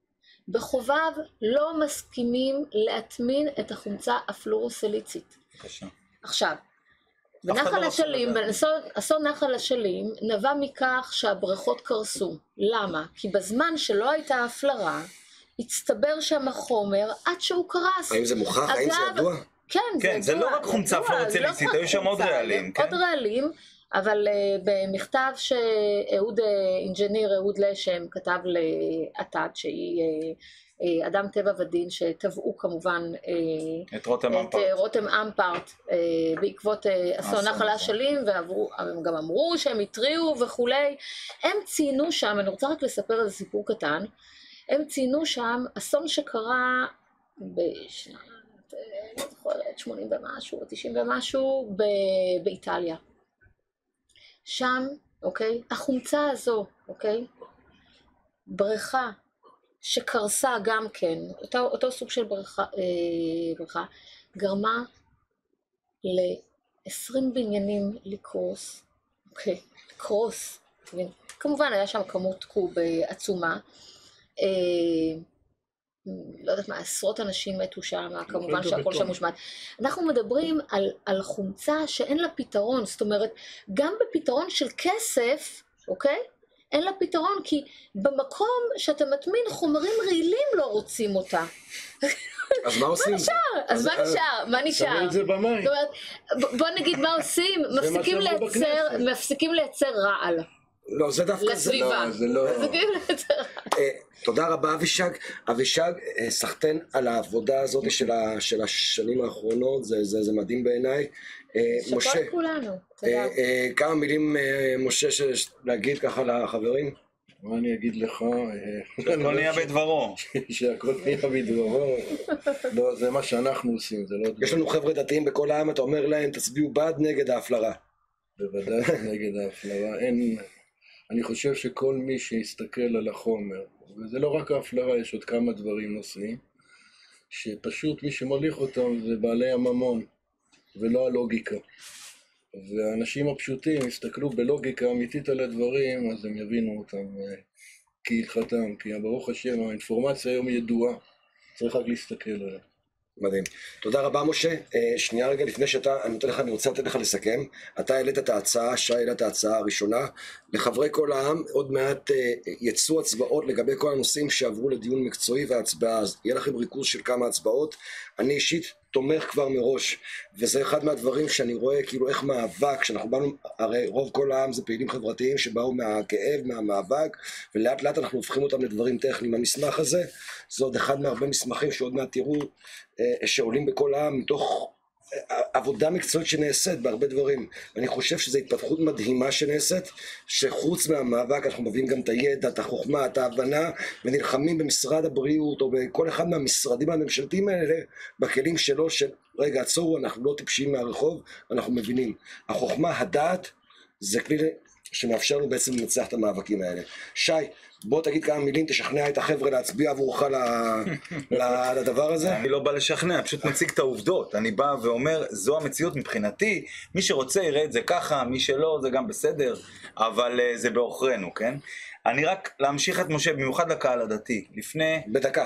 בחובב לא מסכימים להטמין את החומצה הפלורוסליצית. עכשיו, אחד לא בנחל רוצה אשלים, לדעת. באסון- אסון נחל אשלים נבע מכך שהבריכות קרסו. למה? כי בזמן שלא הייתה הפלרה, הצטבר שם החומר עד שהוא קרס. האם זה מוכח? האם זה אגב, ידוע? כן, כן, זה ידוע, לא רק חומצה ידוע, פלורציליסטית, זה לא רק היו שם עוד חומצה, רעלים, עוד כן? רעלים, אבל uh, במכתב שאהוד, uh, אינג'יניר אהוד לשם כתב לאטד, שהיא uh, uh, אדם טבע ודין, שטבעו כמובן uh, את רותם את אמפרט. uh, רותם אמפרט uh, בעקבות uh, אסון אסון, נחל נכון. אשלים, והם גם אמרו שהם התריעו וכולי. הם ציינו שם, אני רוצה רק לספר איזה סיפור קטן, הם ציינו שם אסון שקרה בשנת, לא זוכרת, שמונים ומשהו, תשעים ומשהו, ב- באיטליה. שם, אוקיי, החומצה הזו, אוקיי, בריכה שקרסה גם כן, אותו, אותו סוג של בריכה, אה, בריכה, גרמה ל-עשרים בניינים לקרוס, אוקיי, לקרוס, תבין? כמובן היה שם כמות קוב עצומה, אה, לא יודעת מה, עשרות אנשים מתו שם, כמובן שהכל שם מושמד. אנחנו מדברים על, על חומצה שאין לה פתרון, זאת אומרת, גם בפתרון של כסף, אוקיי? אין לה פתרון, כי במקום שאתה מטמין חומרים רעילים לא רוצים אותה. אז מה עושים? מה נשאר? אז מה נשאר? מה נשאר? שמים את זה במים. זאת אומרת, ב- בוא נגיד מה עושים, מפסיקים מה שאמרו לייצר, בכנסת. מפסיקים לייצר רעל. לא, זה דווקא... זה- לסביבה. לא, זה לא... מפסיקים לייצר רעל. אה, תודה רבה אבישג. אבישג, אה, סחטן על העבודה הזאת של ה- של השנים האחרונות, זה- זה זה מדהים בעיניי. אה, משה, שכל כולנו, תודה. אה, אה, כמה מילים, אה, משה, ש- להגיד ככה לחברים? מה אני אגיד לך? אה, לא נהיה בדברו. שהכל נהיה בדברו. לא, זה מה שאנחנו עושים, זה לא... יש לנו חבר'ה דתיים בכל העם, אתה אומר להם, תצביעו בעד נגד ההפלרה. בוודאי נגד ההפלרה. אין... אני חושב שכל מי שיסתכל על החומר, וזה לא רק ההפלרה, יש עוד כמה דברים נושאים, שפשוט מי שמוליך אותם זה בעלי הממון, ולא הלוגיקה. והאנשים הפשוטים יסתכלו בלוגיקה אמיתית על הדברים, אז הם יבינו אותם אה, כהלכתם, כי ברוך השם האינפורמציה היום ידועה, צריך רק להסתכל עליה. מדהים. תודה רבה משה. אה, שנייה רגע לפני שאתה, אני נותן לך, אני רוצה לתת לך לסכם. אתה העלית את ההצעה, שי העלה את ההצעה הראשונה. לחברי כל העם, עוד מעט אה, יצאו הצבעות לגבי כל הנושאים שעברו לדיון מקצועי והצבעה. אז יהיה לכם ריכוז של כמה הצבעות. אני אישית תומך כבר מראש, וזה אחד מהדברים שאני רואה כאילו איך מאבק, שאנחנו באנו, הרי רוב כל העם זה פעילים חברתיים שבאו מהכאב, מהמאבק, ולאט לאט אנחנו הופכים אותם לדברים טכניים. המסמך הזה, זה עוד אחד מהרבה מסמכים שעוד מעט תראו, אה, שעולים בכל העם מתוך אה, עבודה מקצועית שנעשית בהרבה דברים. אני חושב שזו התפתחות מדהימה שנעשית, שחוץ מהמאבק אנחנו מביאים גם את הידע, את החוכמה, את ההבנה, ונלחמים במשרד הבריאות או בכל אחד מהמשרדים הממשלתיים האלה בכלים שלו של רגע עצורו, אנחנו לא טיפשים מהרחוב, אנחנו מבינים. החוכמה, הדעת, זה כלי שמאפשר לנו בעצם לנצח את המאבקים האלה. שי, בוא תגיד כמה מילים, תשכנע את החבר'ה להצביע עבורך ל- ל- לדבר הזה. אני לא בא לשכנע, פשוט מציג את העובדות. אני בא ואומר, זו המציאות מבחינתי, מי שרוצה יראה את זה ככה, מי שלא זה גם בסדר, אבל uh, זה בעוכרינו, כן? אני רק להמשיך את משה, במיוחד לקהל הדתי, לפני... בדקה,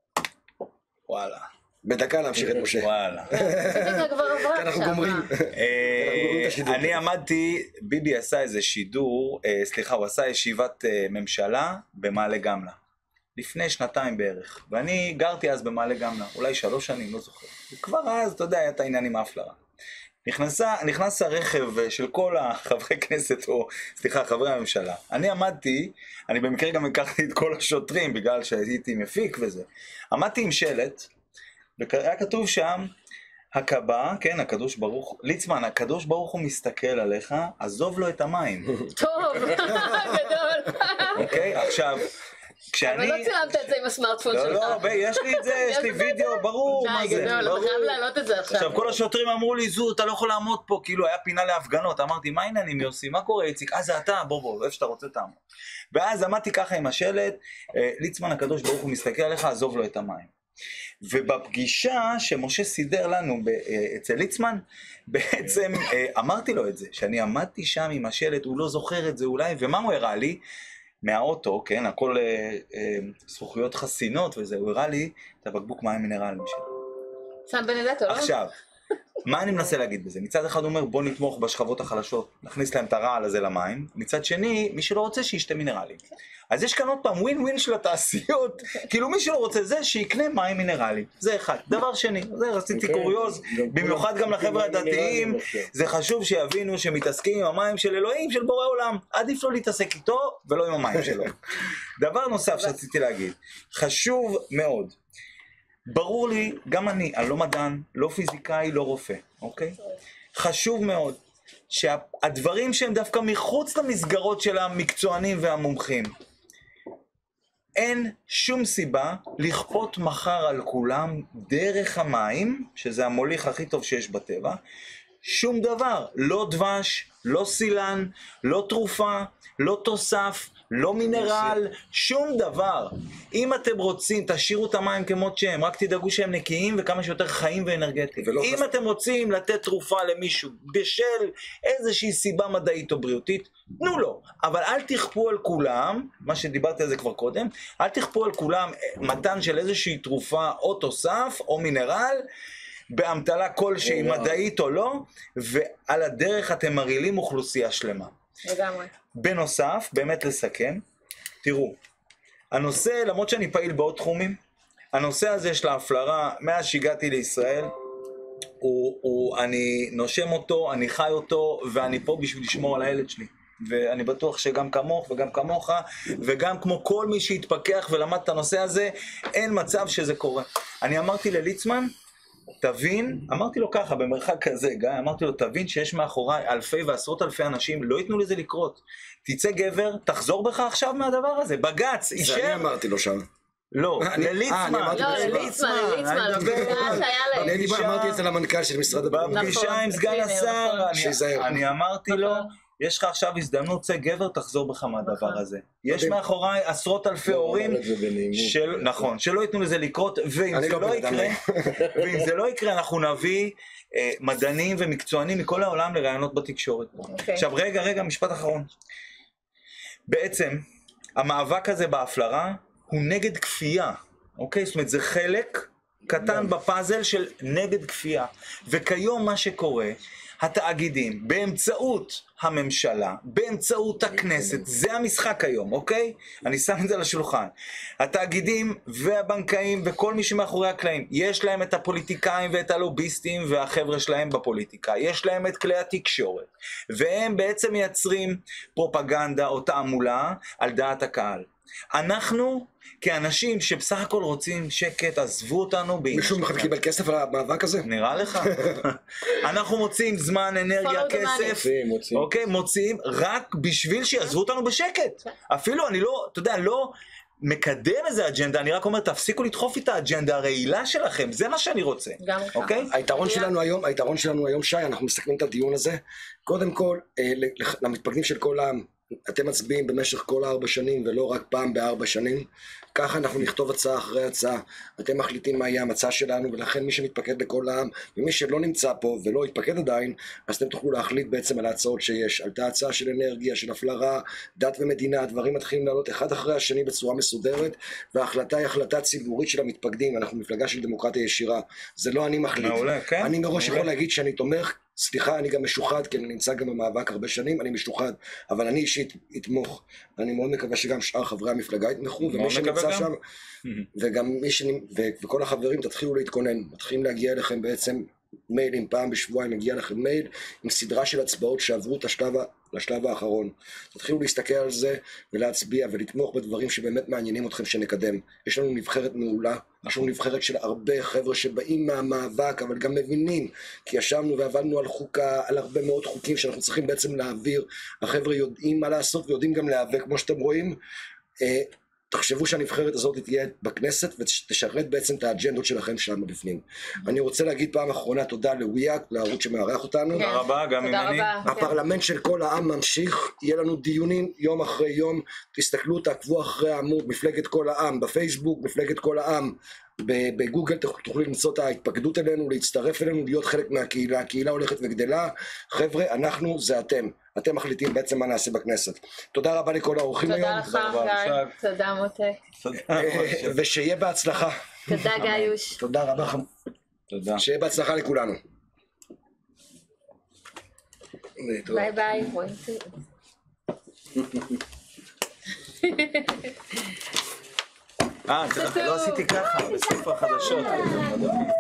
וואלה, בדקה להמשיך את משה. וואלה. זה כבר עברה אנחנו עכשיו, גומרים. מה? אה, אנחנו גומרים את השידור. אני עמדתי, ביבי עשה איזה שידור, אה, סליחה, הוא עשה ישיבת אה, ממשלה במעלה גמלה. לפני שנתיים בערך. ואני גרתי אז במעלה גמלה, אולי שלוש שנים, לא זוכר. וכבר אז, אתה יודע, היה את העניין עם ההפלרה. נכנסה, נכנס הרכב של כל החברי כנסת, או סליחה, חברי הממשלה. אני עמדתי, אני במקרה גם הכרתי את כל השוטרים, בגלל שהייתי מפיק וזה. עמדתי עם שלט, והיה כתוב שם, הקב"א, כן, הקדוש ברוך, ליצמן, הקדוש ברוך הוא מסתכל עליך, עזוב לו את המים. טוב, גדול. אוקיי? עכשיו, כשאני... אבל לא צילמת את זה עם הסמארטפון שלך. לא, לא, ב- יש לי את זה, יש לי וידאו, ברור, מה די, זה, גדול, אתה ברור. חייב להעלות את זה עכשיו. עכשיו, כל השוטרים אמרו לי, זו, אתה לא יכול לעמוד פה, כאילו, היה פינה להפגנות, אמרתי, מה העניינים יוסי, מה קורה איציק? אה, זה אתה, בוא בוא, איפה שאתה רוצה תעמוד. ואז עמדתי ככה עם השלט, אה, ליצמן הקדוש ברוך הוא מסתכל עליך, עזוב לו את המים. ובפגישה שמשה סידר לנו ב- אה, אצל ליצמן, בעצם אה, אמרתי לו את זה, שאני עמדתי שם עם השלט, הוא לא זוכר את זה אולי, ומה הוא הראה לי? מהאוטו, כן, הכל אה, אה, זכוכיות חסינות וזה, הוא הראה לי את הבקבוק מים מינרליים שלו. סן בנדטו, לא? עכשיו, מה אני מנסה להגיד בזה? מצד אחד הוא אומר בוא נתמוך בשכבות החלשות, נכניס להם את הרעל הזה למים, מצד שני מי שלא רוצה שישתה מינרלים. אז יש כאן עוד פעם ווין ווין של התעשיות, כאילו מי שלא רוצה זה שיקנה מים מינרליים, זה אחד. דבר שני, זה רציתי קוריוז, במיוחד גם לחבר'ה הדתיים, זה חשוב שיבינו שמתעסקים עם המים של אלוהים, של בורא עולם, עדיף לא להתעסק איתו ולא עם המים שלו. דבר נוסף שרציתי להגיד, חשוב מאוד, ברור לי, גם אני, אני לא מדען, לא פיזיקאי, לא רופא, אוקיי? חשוב מאוד שהדברים שהם דווקא מחוץ למסגרות של המקצוענים והמומחים, אין שום סיבה לכפות מחר על כולם דרך המים, שזה המוליך הכי טוב שיש בטבע, שום דבר, לא דבש, לא סילן, לא תרופה, לא תוסף, לא מינרל, שום דבר. אם אתם רוצים, תשאירו את המים כמות שהם, רק תדאגו שהם נקיים וכמה שיותר חיים ואנרגטיים. אם אתם רוצים לתת תרופה למישהו בשל איזושהי סיבה מדעית או בריאותית, תנו לו. אבל אל תכפו על כולם, מה שדיברתי על זה כבר קודם, אל תכפו על כולם מתן של איזושהי תרופה או תוסף או מינרל, באמתלה כלשהי מדעית או לא, ועל הדרך אתם מרעילים אוכלוסייה שלמה. לגמרי. בנוסף, באמת לסכם, תראו, הנושא, למרות שאני פעיל בעוד תחומים, הנושא הזה של ההפלרה, מאז שהגעתי לישראל, הוא, הוא, אני נושם אותו, אני חי אותו, ואני פה בשביל לשמור על הילד שלי. ואני בטוח שגם כמוך וגם כמוך, וגם כמו כל מי שהתפכח ולמד את הנושא הזה, אין מצב שזה קורה. אני אמרתי לליצמן, תבין, אמרתי לו ככה, במרחק כזה, גיא, אמרתי לו, תבין שיש מאחוריי אלפי ועשרות אלפי אנשים, לא ייתנו לזה לקרות. תצא גבר, תחזור בך עכשיו מהדבר הזה, בגץ, אישר. זה אני אמרתי לו שם. לא, לליצמן. לא, לליצמן, לליצמן, לא, בגלל שהיה להם. אני אמרתי את זה למנכ"ל של משרד הבריאות. בפגישה עם סגן השר, אני אמרתי לו, יש לך עכשיו הזדמנות, צא גבר, תחזור בך מהדבר הזה. יש מאחוריי עשרות אלפי הורים, נכון, שלא ייתנו לזה לקרות, ואם זה לא יקרה, ואם זה לא יקרה, אנחנו נביא מדענים ומקצוענים מכל העולם לרעיונות בתקשורת. עכשיו, רגע, רגע, משפט אחרון. בעצם, המאבק הזה בהפלרה הוא נגד כפייה, אוקיי? זאת אומרת, זה חלק קטן בפאזל של נגד כפייה. וכיום מה שקורה, התאגידים, באמצעות הממשלה, באמצעות הכנסת, זה המשחק היום, אוקיי? אני שם את זה לשולחן. התאגידים והבנקאים וכל מי שמאחורי הקלעים, יש להם את הפוליטיקאים ואת הלוביסטים והחבר'ה שלהם בפוליטיקה, יש להם את כלי התקשורת, והם בעצם מייצרים פרופגנדה או תעמולה על דעת הקהל. אנחנו, כאנשים שבסך הכל רוצים שקט, עזבו אותנו. מישהו קיבל כסף על המאבק הזה? נראה לך? אנחנו מוצאים זמן, אנרגיה, כסף, אוקיי, מוצאים רק בשביל שיעזבו אותנו בשקט. אפילו אני לא, אתה יודע, לא מקדם איזה אג'נדה, אני רק אומר, תפסיקו לדחוף את האג'נדה הרעילה שלכם, זה מה שאני רוצה, אוקיי? היתרון שלנו היום, היתרון שלנו היום, שי, אנחנו מסתכלים את הדיון הזה, קודם כל, למתפקדים של כל העם, אתם מצביעים במשך כל הארבע שנים ולא רק פעם בארבע שנים, ככה אנחנו נכתוב הצעה אחרי הצעה, אתם מחליטים מה יהיה המצע שלנו, ולכן מי שמתפקד לכל העם, ומי שלא נמצא פה ולא יתפקד עדיין, אז אתם תוכלו להחליט בעצם על ההצעות שיש, על ההצעה של אנרגיה, של הפלרה, דת ומדינה, הדברים מתחילים לעלות אחד אחרי השני בצורה מסודרת, וההחלטה היא החלטה ציבורית של המתפקדים, אנחנו מפלגה של דמוקרטיה ישירה, זה לא אני מחליט, מעולה, כן? אני מראש יכול להגיד שאני תומך, סליחה, אני גם משוחד, כי אני נמצא גם במאבק הרבה שנים, אני משוחד, אבל אני אישית אתמוך. אני מאוד מקווה שגם שאר חברי המפלגה יתמכו, ומי שנמצא שם, וגם מי שנמצא, וכל החברים תתחילו להתכונן, מתחילים להגיע אליכם בעצם מיילים, פעם בשבועיים מגיע לכם מייל, עם סדרה של הצבעות שעברו את השלב, לשלב האחרון. תתחילו להסתכל על זה, ולהצביע, ולתמוך בדברים שבאמת מעניינים אתכם שנקדם. יש לנו נבחרת מעולה, יש לנו נבחרת של הרבה חבר'ה שבאים מהמאבק, אבל גם מבינים, כי ישבנו ועבדנו על חוקה, על הרבה מאוד חוקים שאנחנו צריכים בעצם להעביר, החבר'ה יודעים מה לעשות, ויודעים גם להיאבק, כמו שאתם רואים, תחשבו שהנבחרת הזאת תהיה בכנסת ותשרת בעצם את האג'נדות שלכם שם בפנים. אני רוצה להגיד פעם אחרונה תודה לוויאק, לערוץ שמארח אותנו. תודה רבה, גם ממני. הפרלמנט של כל העם ממשיך, יהיה לנו דיונים יום אחרי יום, תסתכלו, תעקבו אחרי העמוד, מפלגת כל העם, בפייסבוק, מפלגת כל העם, בגוגל תוכלו למצוא את ההתפקדות אלינו, להצטרף אלינו, להיות חלק מהקהילה, הקהילה הולכת וגדלה, חבר'ה, אנחנו זה אתם, אתם מחליטים בעצם מה נעשה בכנסת. תודה רבה לכל האורחים היום. תודה לך גיא, תודה מותק. ושיהיה בהצלחה. תודה גיוש. תודה רבה, שיהיה בהצלחה לכולנו. להתראות. ביי ביי, רואים אה, לא עשיתי ככה בסוף החדשות.